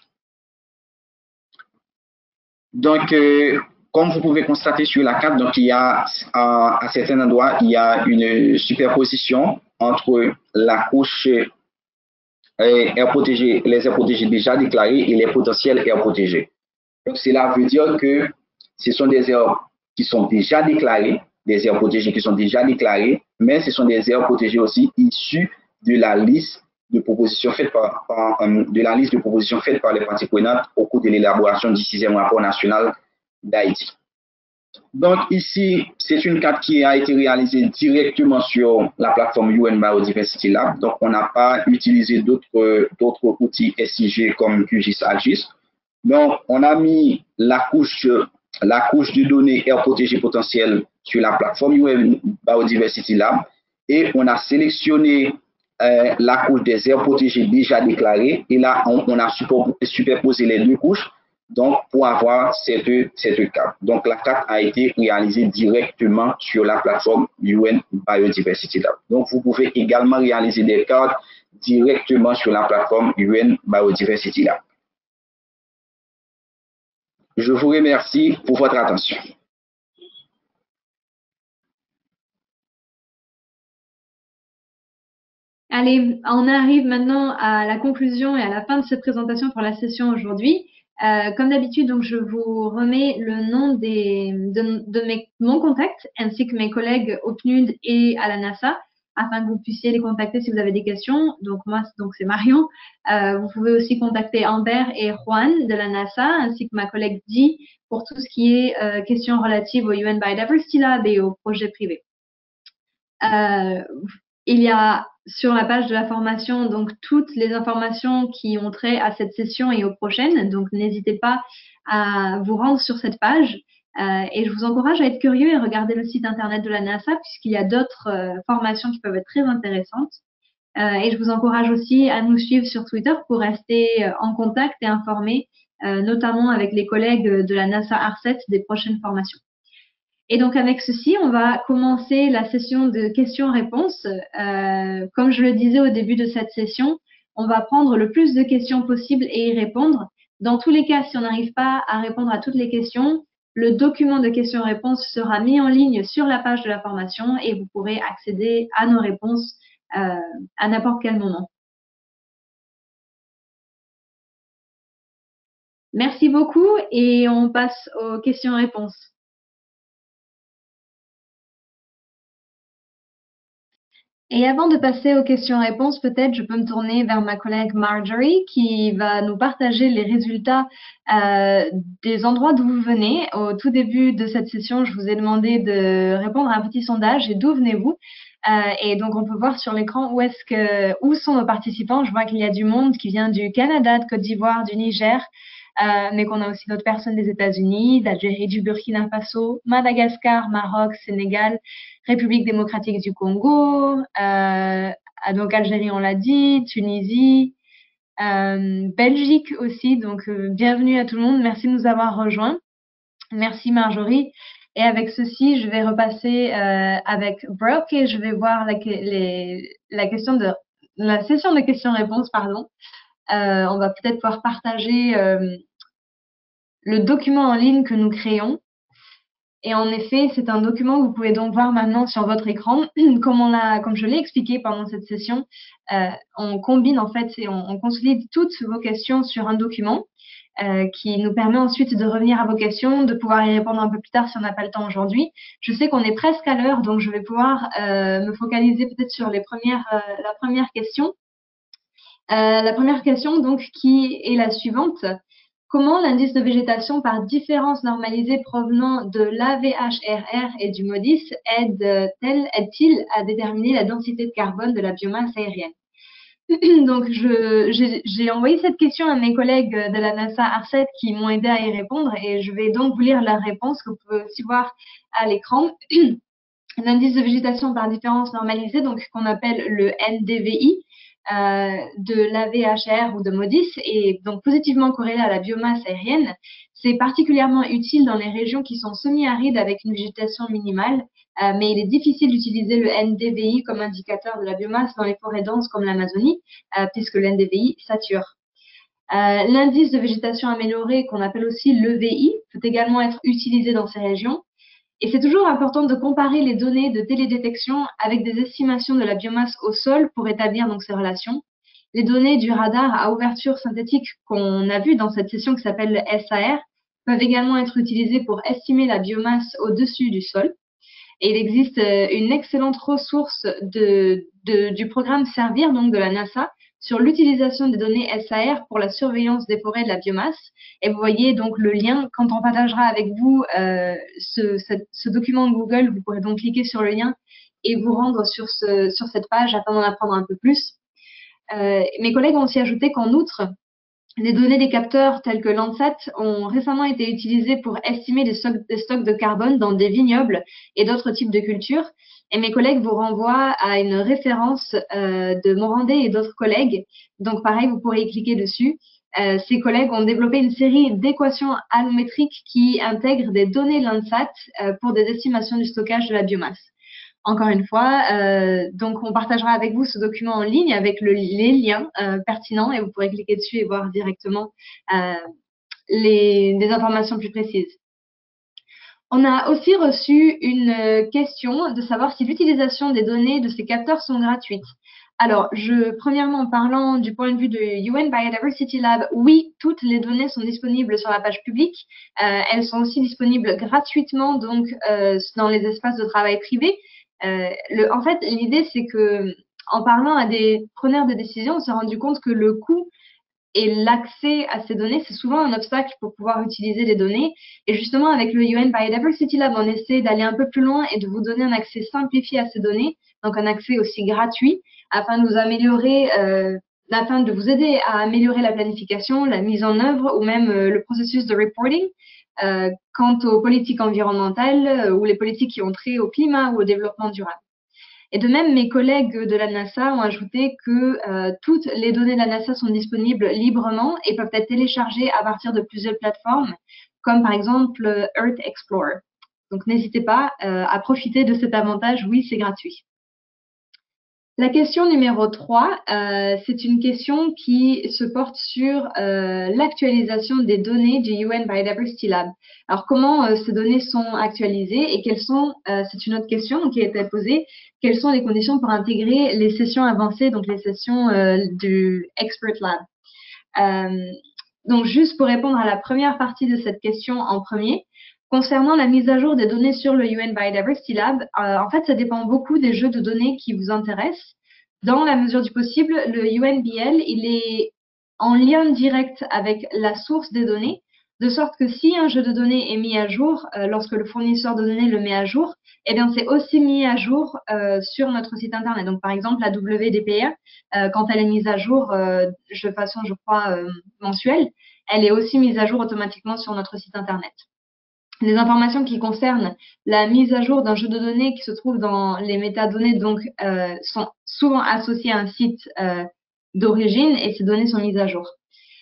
Donc, comme vous pouvez constater sur la carte, donc il y a à certains endroits, il y a une superposition entre la couche aires protégées, les aires protégées déjà déclarées et les potentielles aires protégées. Donc, cela veut dire que ce sont des aires qui sont déjà déclarées, des aires protégées qui sont déjà déclarées, mais ce sont des aires protégées aussi issues de la liste de propositions faites par les parties prenantes au cours de l'élaboration du 6e rapport national d'Haïti. Donc ici, c'est une carte qui a été réalisée directement sur la plateforme UN Biodiversity Lab. Donc on n'a pas utilisé d'autres outils SIG comme QGIS, ArcGIS. Donc on a mis la couche de données aires protégées potentielles sur la plateforme UN Biodiversity Lab et on a sélectionné la couche des aires protégées déjà déclarées et là on a superposé les deux couches donc pour avoir cette carte. Donc la carte a été réalisée directement sur la plateforme UN Biodiversity Lab. Donc vous pouvez également réaliser des cartes directement sur la plateforme UN Biodiversity Lab. Je vous remercie pour votre attention. Allez, on arrive maintenant à la conclusion et à la fin de cette présentation pour la session aujourd'hui. Comme d'habitude, donc je vous remets le nom de mon contact ainsi que mes collègues au PNUD et à la NASA afin que vous puissiez les contacter si vous avez des questions. Donc moi, c'est Marion. Vous pouvez aussi contacter Amber et Juan de la NASA ainsi que ma collègue Di pour tout ce qui est questions relatives au UN Biodiversity Lab et aux projets privés. Il y a sur la page de la formation donc toutes les informations qui ont trait à cette session et aux prochaines. Donc n'hésitez pas à vous rendre sur cette page et je vous encourage à être curieux et regarder le site internet de la NASA puisqu'il y a d'autres formations qui peuvent être très intéressantes. Et je vous encourage aussi à nous suivre sur Twitter pour rester en contact et informés, notamment avec les collègues de la NASA ARCET des prochaines formations. Et donc avec ceci, on va commencer la session de questions-réponses. Comme je le disais au début de cette session, on va prendre le plus de questions possible et y répondre. Dans tous les cas, si on n'arrive pas à répondre à toutes les questions, le document de questions-réponses sera mis en ligne sur la page de la formation et vous pourrez accéder à nos réponses à n'importe quel moment. Merci beaucoup et on passe aux questions-réponses. Et avant de passer aux questions-réponses, peut-être je peux me tourner vers ma collègue Marjorie qui va nous partager les résultats des endroits d'où vous venez. Au tout début de cette session, je vous ai demandé de répondre à un petit sondage et d'où venez-vous. Et donc on peut voir sur l'écran où sont nos participants. Je vois qu'il y a du monde qui vient du Canada, de Côte d'Ivoire, du Niger, mais qu'on a aussi d'autres personnes des États-Unis, d'Algérie, du Burkina Faso, Madagascar, Maroc, Sénégal, République démocratique du Congo, donc Algérie, on l'a dit, Tunisie, Belgique aussi. Donc, bienvenue à tout le monde. Merci de nous avoir rejoints. Merci Marjorie. Et avec ceci, je vais repasser avec Brooke et je vais voir la session de questions-réponses, pardon. On va peut-être pouvoir partager le document en ligne que nous créons. Et en effet, c'est un document que vous pouvez donc voir maintenant sur votre écran. Comme je l'ai expliqué pendant cette session, on combine en fait et on consolide toutes vos questions sur un document qui nous permet ensuite de revenir à vos questions, de pouvoir y répondre un peu plus tard si on n'a pas le temps aujourd'hui. Je sais qu'on est presque à l'heure, donc je vais pouvoir me focaliser peut-être sur la première question. La première question, donc, qui est la suivante. Comment l'indice de végétation par différence normalisée provenant de l'AVHRR et du MODIS aide-t-il à déterminer la densité de carbone de la biomasse aérienne? Donc, j'ai envoyé cette question à mes collègues de la NASA ARCET qui m'ont aidé à y répondre et je vais donc vous lire leur réponse que vous pouvez aussi voir à l'écran. L'indice de végétation par différence normalisée, donc qu'on appelle le NDVI, de l'AVHR ou de MODIS est donc positivement corrélé à la biomasse aérienne. C'est particulièrement utile dans les régions qui sont semi-arides avec une végétation minimale, mais il est difficile d'utiliser le NDVI comme indicateur de la biomasse dans les forêts denses comme l'Amazonie, puisque le NDVI sature. L'indice de végétation améliorée, qu'on appelle aussi l'EVI, peut également être utilisé dans ces régions. Et c'est toujours important de comparer les données de télédétection avec des estimations de la biomasse au sol pour établir donc ces relations. Les données du radar à ouverture synthétique qu'on a vu dans cette session qui s'appelle le SAR peuvent également être utilisées pour estimer la biomasse au-dessus du sol. Et il existe une excellente ressource du programme Servir, donc de la NASA, sur l'utilisation des données SAR pour la surveillance des forêts de la biomasse. Et vous voyez donc le lien, quand on partagera avec vous ce document de Google, vous pourrez donc cliquer sur le lien et vous rendre sur cette page afin d'en apprendre un peu plus. Mes collègues ont aussi ajouté qu'en outre, les données des capteurs tels que Landsat ont récemment été utilisées pour estimer des stocks de carbone dans des vignobles et d'autres types de cultures. Et mes collègues vous renvoient à une référence de Morandé et d'autres collègues. Donc pareil, vous pourrez y cliquer dessus. Ces collègues ont développé une série d'équations allométriques qui intègrent des données Landsat pour des estimations du stockage de la biomasse. Encore une fois, donc on partagera avec vous ce document en ligne avec les liens pertinents et vous pourrez cliquer dessus et voir directement des informations plus précises. On a aussi reçu une question de savoir si l'utilisation des données de ces capteurs sont gratuites. Alors, premièrement, en parlant du point de vue de UN Biodiversity Lab, oui, toutes les données sont disponibles sur la page publique. Elles sont aussi disponibles gratuitement, donc dans les espaces de travail privés. En fait, l'idée, c'est que en parlant à des preneurs de décision, on s'est rendu compte que le coût et l'accès à ces données, c'est souvent un obstacle pour pouvoir utiliser les données. Et justement, avec le UN Biodiversity Lab, on essaie d'aller un peu plus loin et de vous donner un accès simplifié à ces données, donc un accès aussi gratuit, afin de vous aider à améliorer la planification, la mise en œuvre ou même le processus de reporting quant aux politiques environnementales ou les politiques qui ont trait au climat ou au développement durable. Et de même, mes collègues de la NASA ont ajouté que toutes les données de la NASA sont disponibles librement et peuvent être téléchargées à partir de plusieurs plateformes, comme par exemple Earth Explorer. Donc, n'hésitez pas à profiter de cet avantage. Oui, c'est gratuit. La question numéro 3, c'est une question qui se porte sur l'actualisation des données du UN Biodiversity Lab. Alors, comment ces données sont actualisées et quelles sont, c'est une autre question qui a été posée, quelles sont les conditions pour intégrer les sessions avancées, donc les sessions du Expert Lab. Donc, juste pour répondre à la première partie de cette question en premier, concernant la mise à jour des données sur le UN Biodiversity Lab, en fait, ça dépend beaucoup des jeux de données qui vous intéressent. Dans la mesure du possible, le UNBL, il est en lien direct avec la source des données, de sorte que si un jeu de données est mis à jour, lorsque le fournisseur de données le met à jour, eh bien, c'est aussi mis à jour sur notre site Internet. Donc, par exemple, la WDPR, quand elle est mise à jour de façon, je crois, mensuelle, elle est aussi mise à jour automatiquement sur notre site Internet. Les informations qui concernent la mise à jour d'un jeu de données qui se trouve dans les métadonnées donc, sont souvent associées à un site d'origine et ces données sont mises à jour.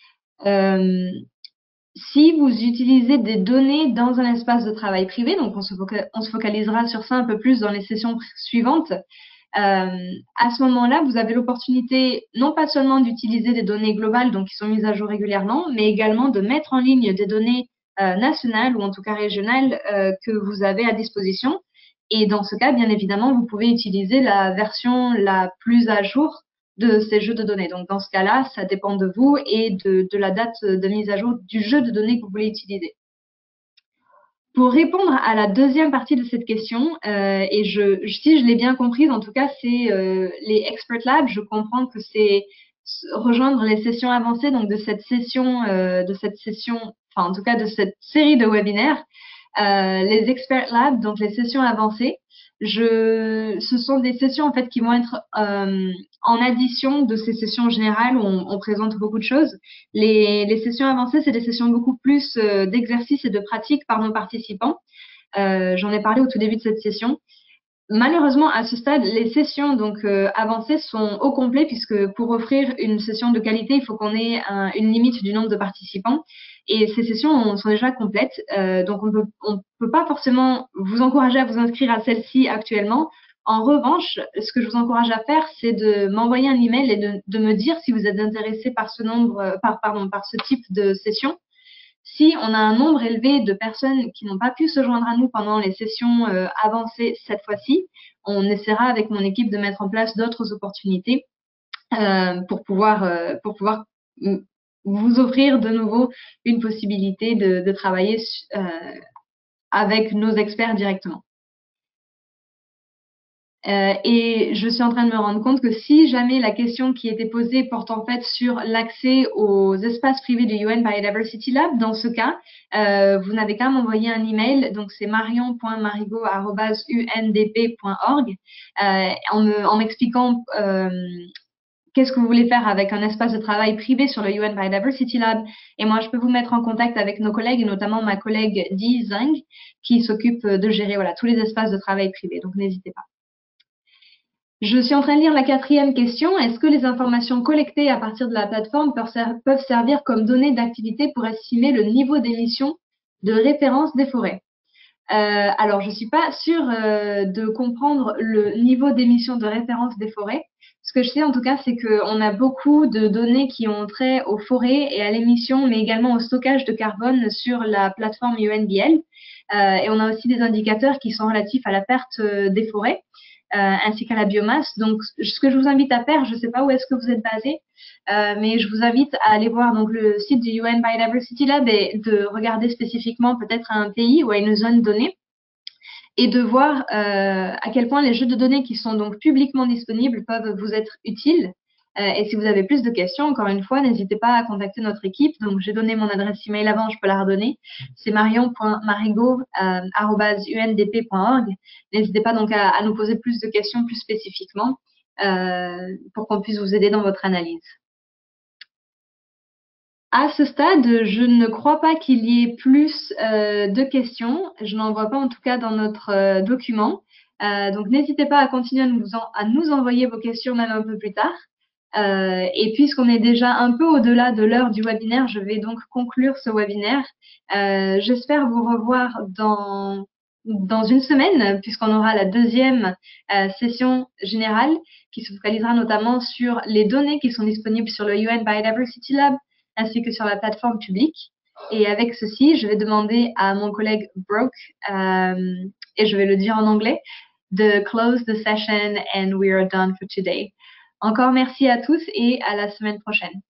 Si vous utilisez des données dans un espace de travail privé, donc on se focalisera sur ça un peu plus dans les sessions suivantes, à ce moment-là, vous avez l'opportunité non pas seulement d'utiliser des données globales donc qui sont mises à jour régulièrement, mais également de mettre en ligne des données nationales ou en tout cas régionales que vous avez à disposition. Et dans ce cas, bien évidemment, vous pouvez utiliser la version la plus à jour de ces jeux de données. Donc, dans ce cas-là, ça dépend de vous et de la date de mise à jour du jeu de données que vous voulez utiliser. Pour répondre à la deuxième partie de cette question, et si je l'ai bien comprise, en tout cas, c'est les Expert Labs. Je comprends que c'est rejoindre les sessions avancées, donc de cette session, enfin en tout cas de cette série de webinaires, les Expert Labs, donc les sessions avancées. Ce sont des sessions en fait qui vont être en addition de ces sessions générales où on présente beaucoup de choses. Les sessions avancées, c'est des sessions beaucoup plus d'exercices et de pratiques par nos participants. J'en ai parlé au tout début de cette session. Malheureusement, à ce stade, les sessions donc avancées sont au complet puisque pour offrir une session de qualité, il faut qu'on ait une limite du nombre de participants. Et ces sessions sont déjà complètes, donc on peut pas forcément vous encourager à vous inscrire à celle-ci actuellement. En revanche, ce que je vous encourage à faire, c'est de m'envoyer un email et de me dire si vous êtes intéressé par par ce type de session. Si on a un nombre élevé de personnes qui n'ont pas pu se joindre à nous pendant les sessions avancées cette fois-ci, on essaiera avec mon équipe de mettre en place d'autres opportunités pour pouvoir vous offrir de nouveau une possibilité de travailler avec nos experts directement. Et je suis en train de me rendre compte que si jamais la question qui était posée porte en fait sur l'accès aux espaces privés du UN Biodiversity Lab, dans ce cas, vous n'avez qu'à m'envoyer un email, donc c'est marion.marigot@undp.org, en m'expliquant qu'est-ce que vous voulez faire avec un espace de travail privé sur le UN Biodiversity Lab. Et moi, je peux vous mettre en contact avec nos collègues, et notamment ma collègue Di Zhang, qui s'occupe de gérer tous les espaces de travail privés. Donc, n'hésitez pas. Je suis en train de lire la quatrième question. Est-ce que les informations collectées à partir de la plateforme peuvent servir comme données d'activité pour estimer le niveau d'émission de référence des forêts? Alors, je ne suis pas sûre de comprendre le niveau d'émission de référence des forêts. Ce que je sais en tout cas, c'est qu'on a beaucoup de données qui ont trait aux forêts et à l'émission, mais également au stockage de carbone sur la plateforme UNBL. Et on a aussi des indicateurs qui sont relatifs à la perte des forêts, ainsi qu'à la biomasse. Donc, ce que je vous invite à faire, je ne sais pas où est-ce que vous êtes basé, mais je vous invite à aller voir donc le site du UN Biodiversity Lab et de regarder spécifiquement peut-être un pays ou à une zone donnée, et de voir à quel point les jeux de données qui sont donc publiquement disponibles peuvent vous être utiles. Et si vous avez plus de questions, encore une fois, n'hésitez pas à contacter notre équipe. Donc, j'ai donné mon adresse email avant, je peux la redonner. C'est marion.marigot@undp.org. N'hésitez pas donc à nous poser plus de questions plus spécifiquement pour qu'on puisse vous aider dans votre analyse. À ce stade, je ne crois pas qu'il y ait plus de questions. Je n'en vois pas en tout cas dans notre document. Donc, n'hésitez pas à continuer à nous envoyer vos questions même un peu plus tard. Et puisqu'on est déjà un peu au-delà de l'heure du webinaire, je vais donc conclure ce webinaire. J'espère vous revoir dans une semaine, puisqu'on aura la deuxième session générale qui se focalisera notamment sur les données qui sont disponibles sur le UN Biodiversity Lab, ainsi que sur la plateforme publique. Et avec ceci, je vais demander à mon collègue Brooke, et je vais le dire en anglais, de close the session and we are done for today. Encore merci à tous et à la semaine prochaine.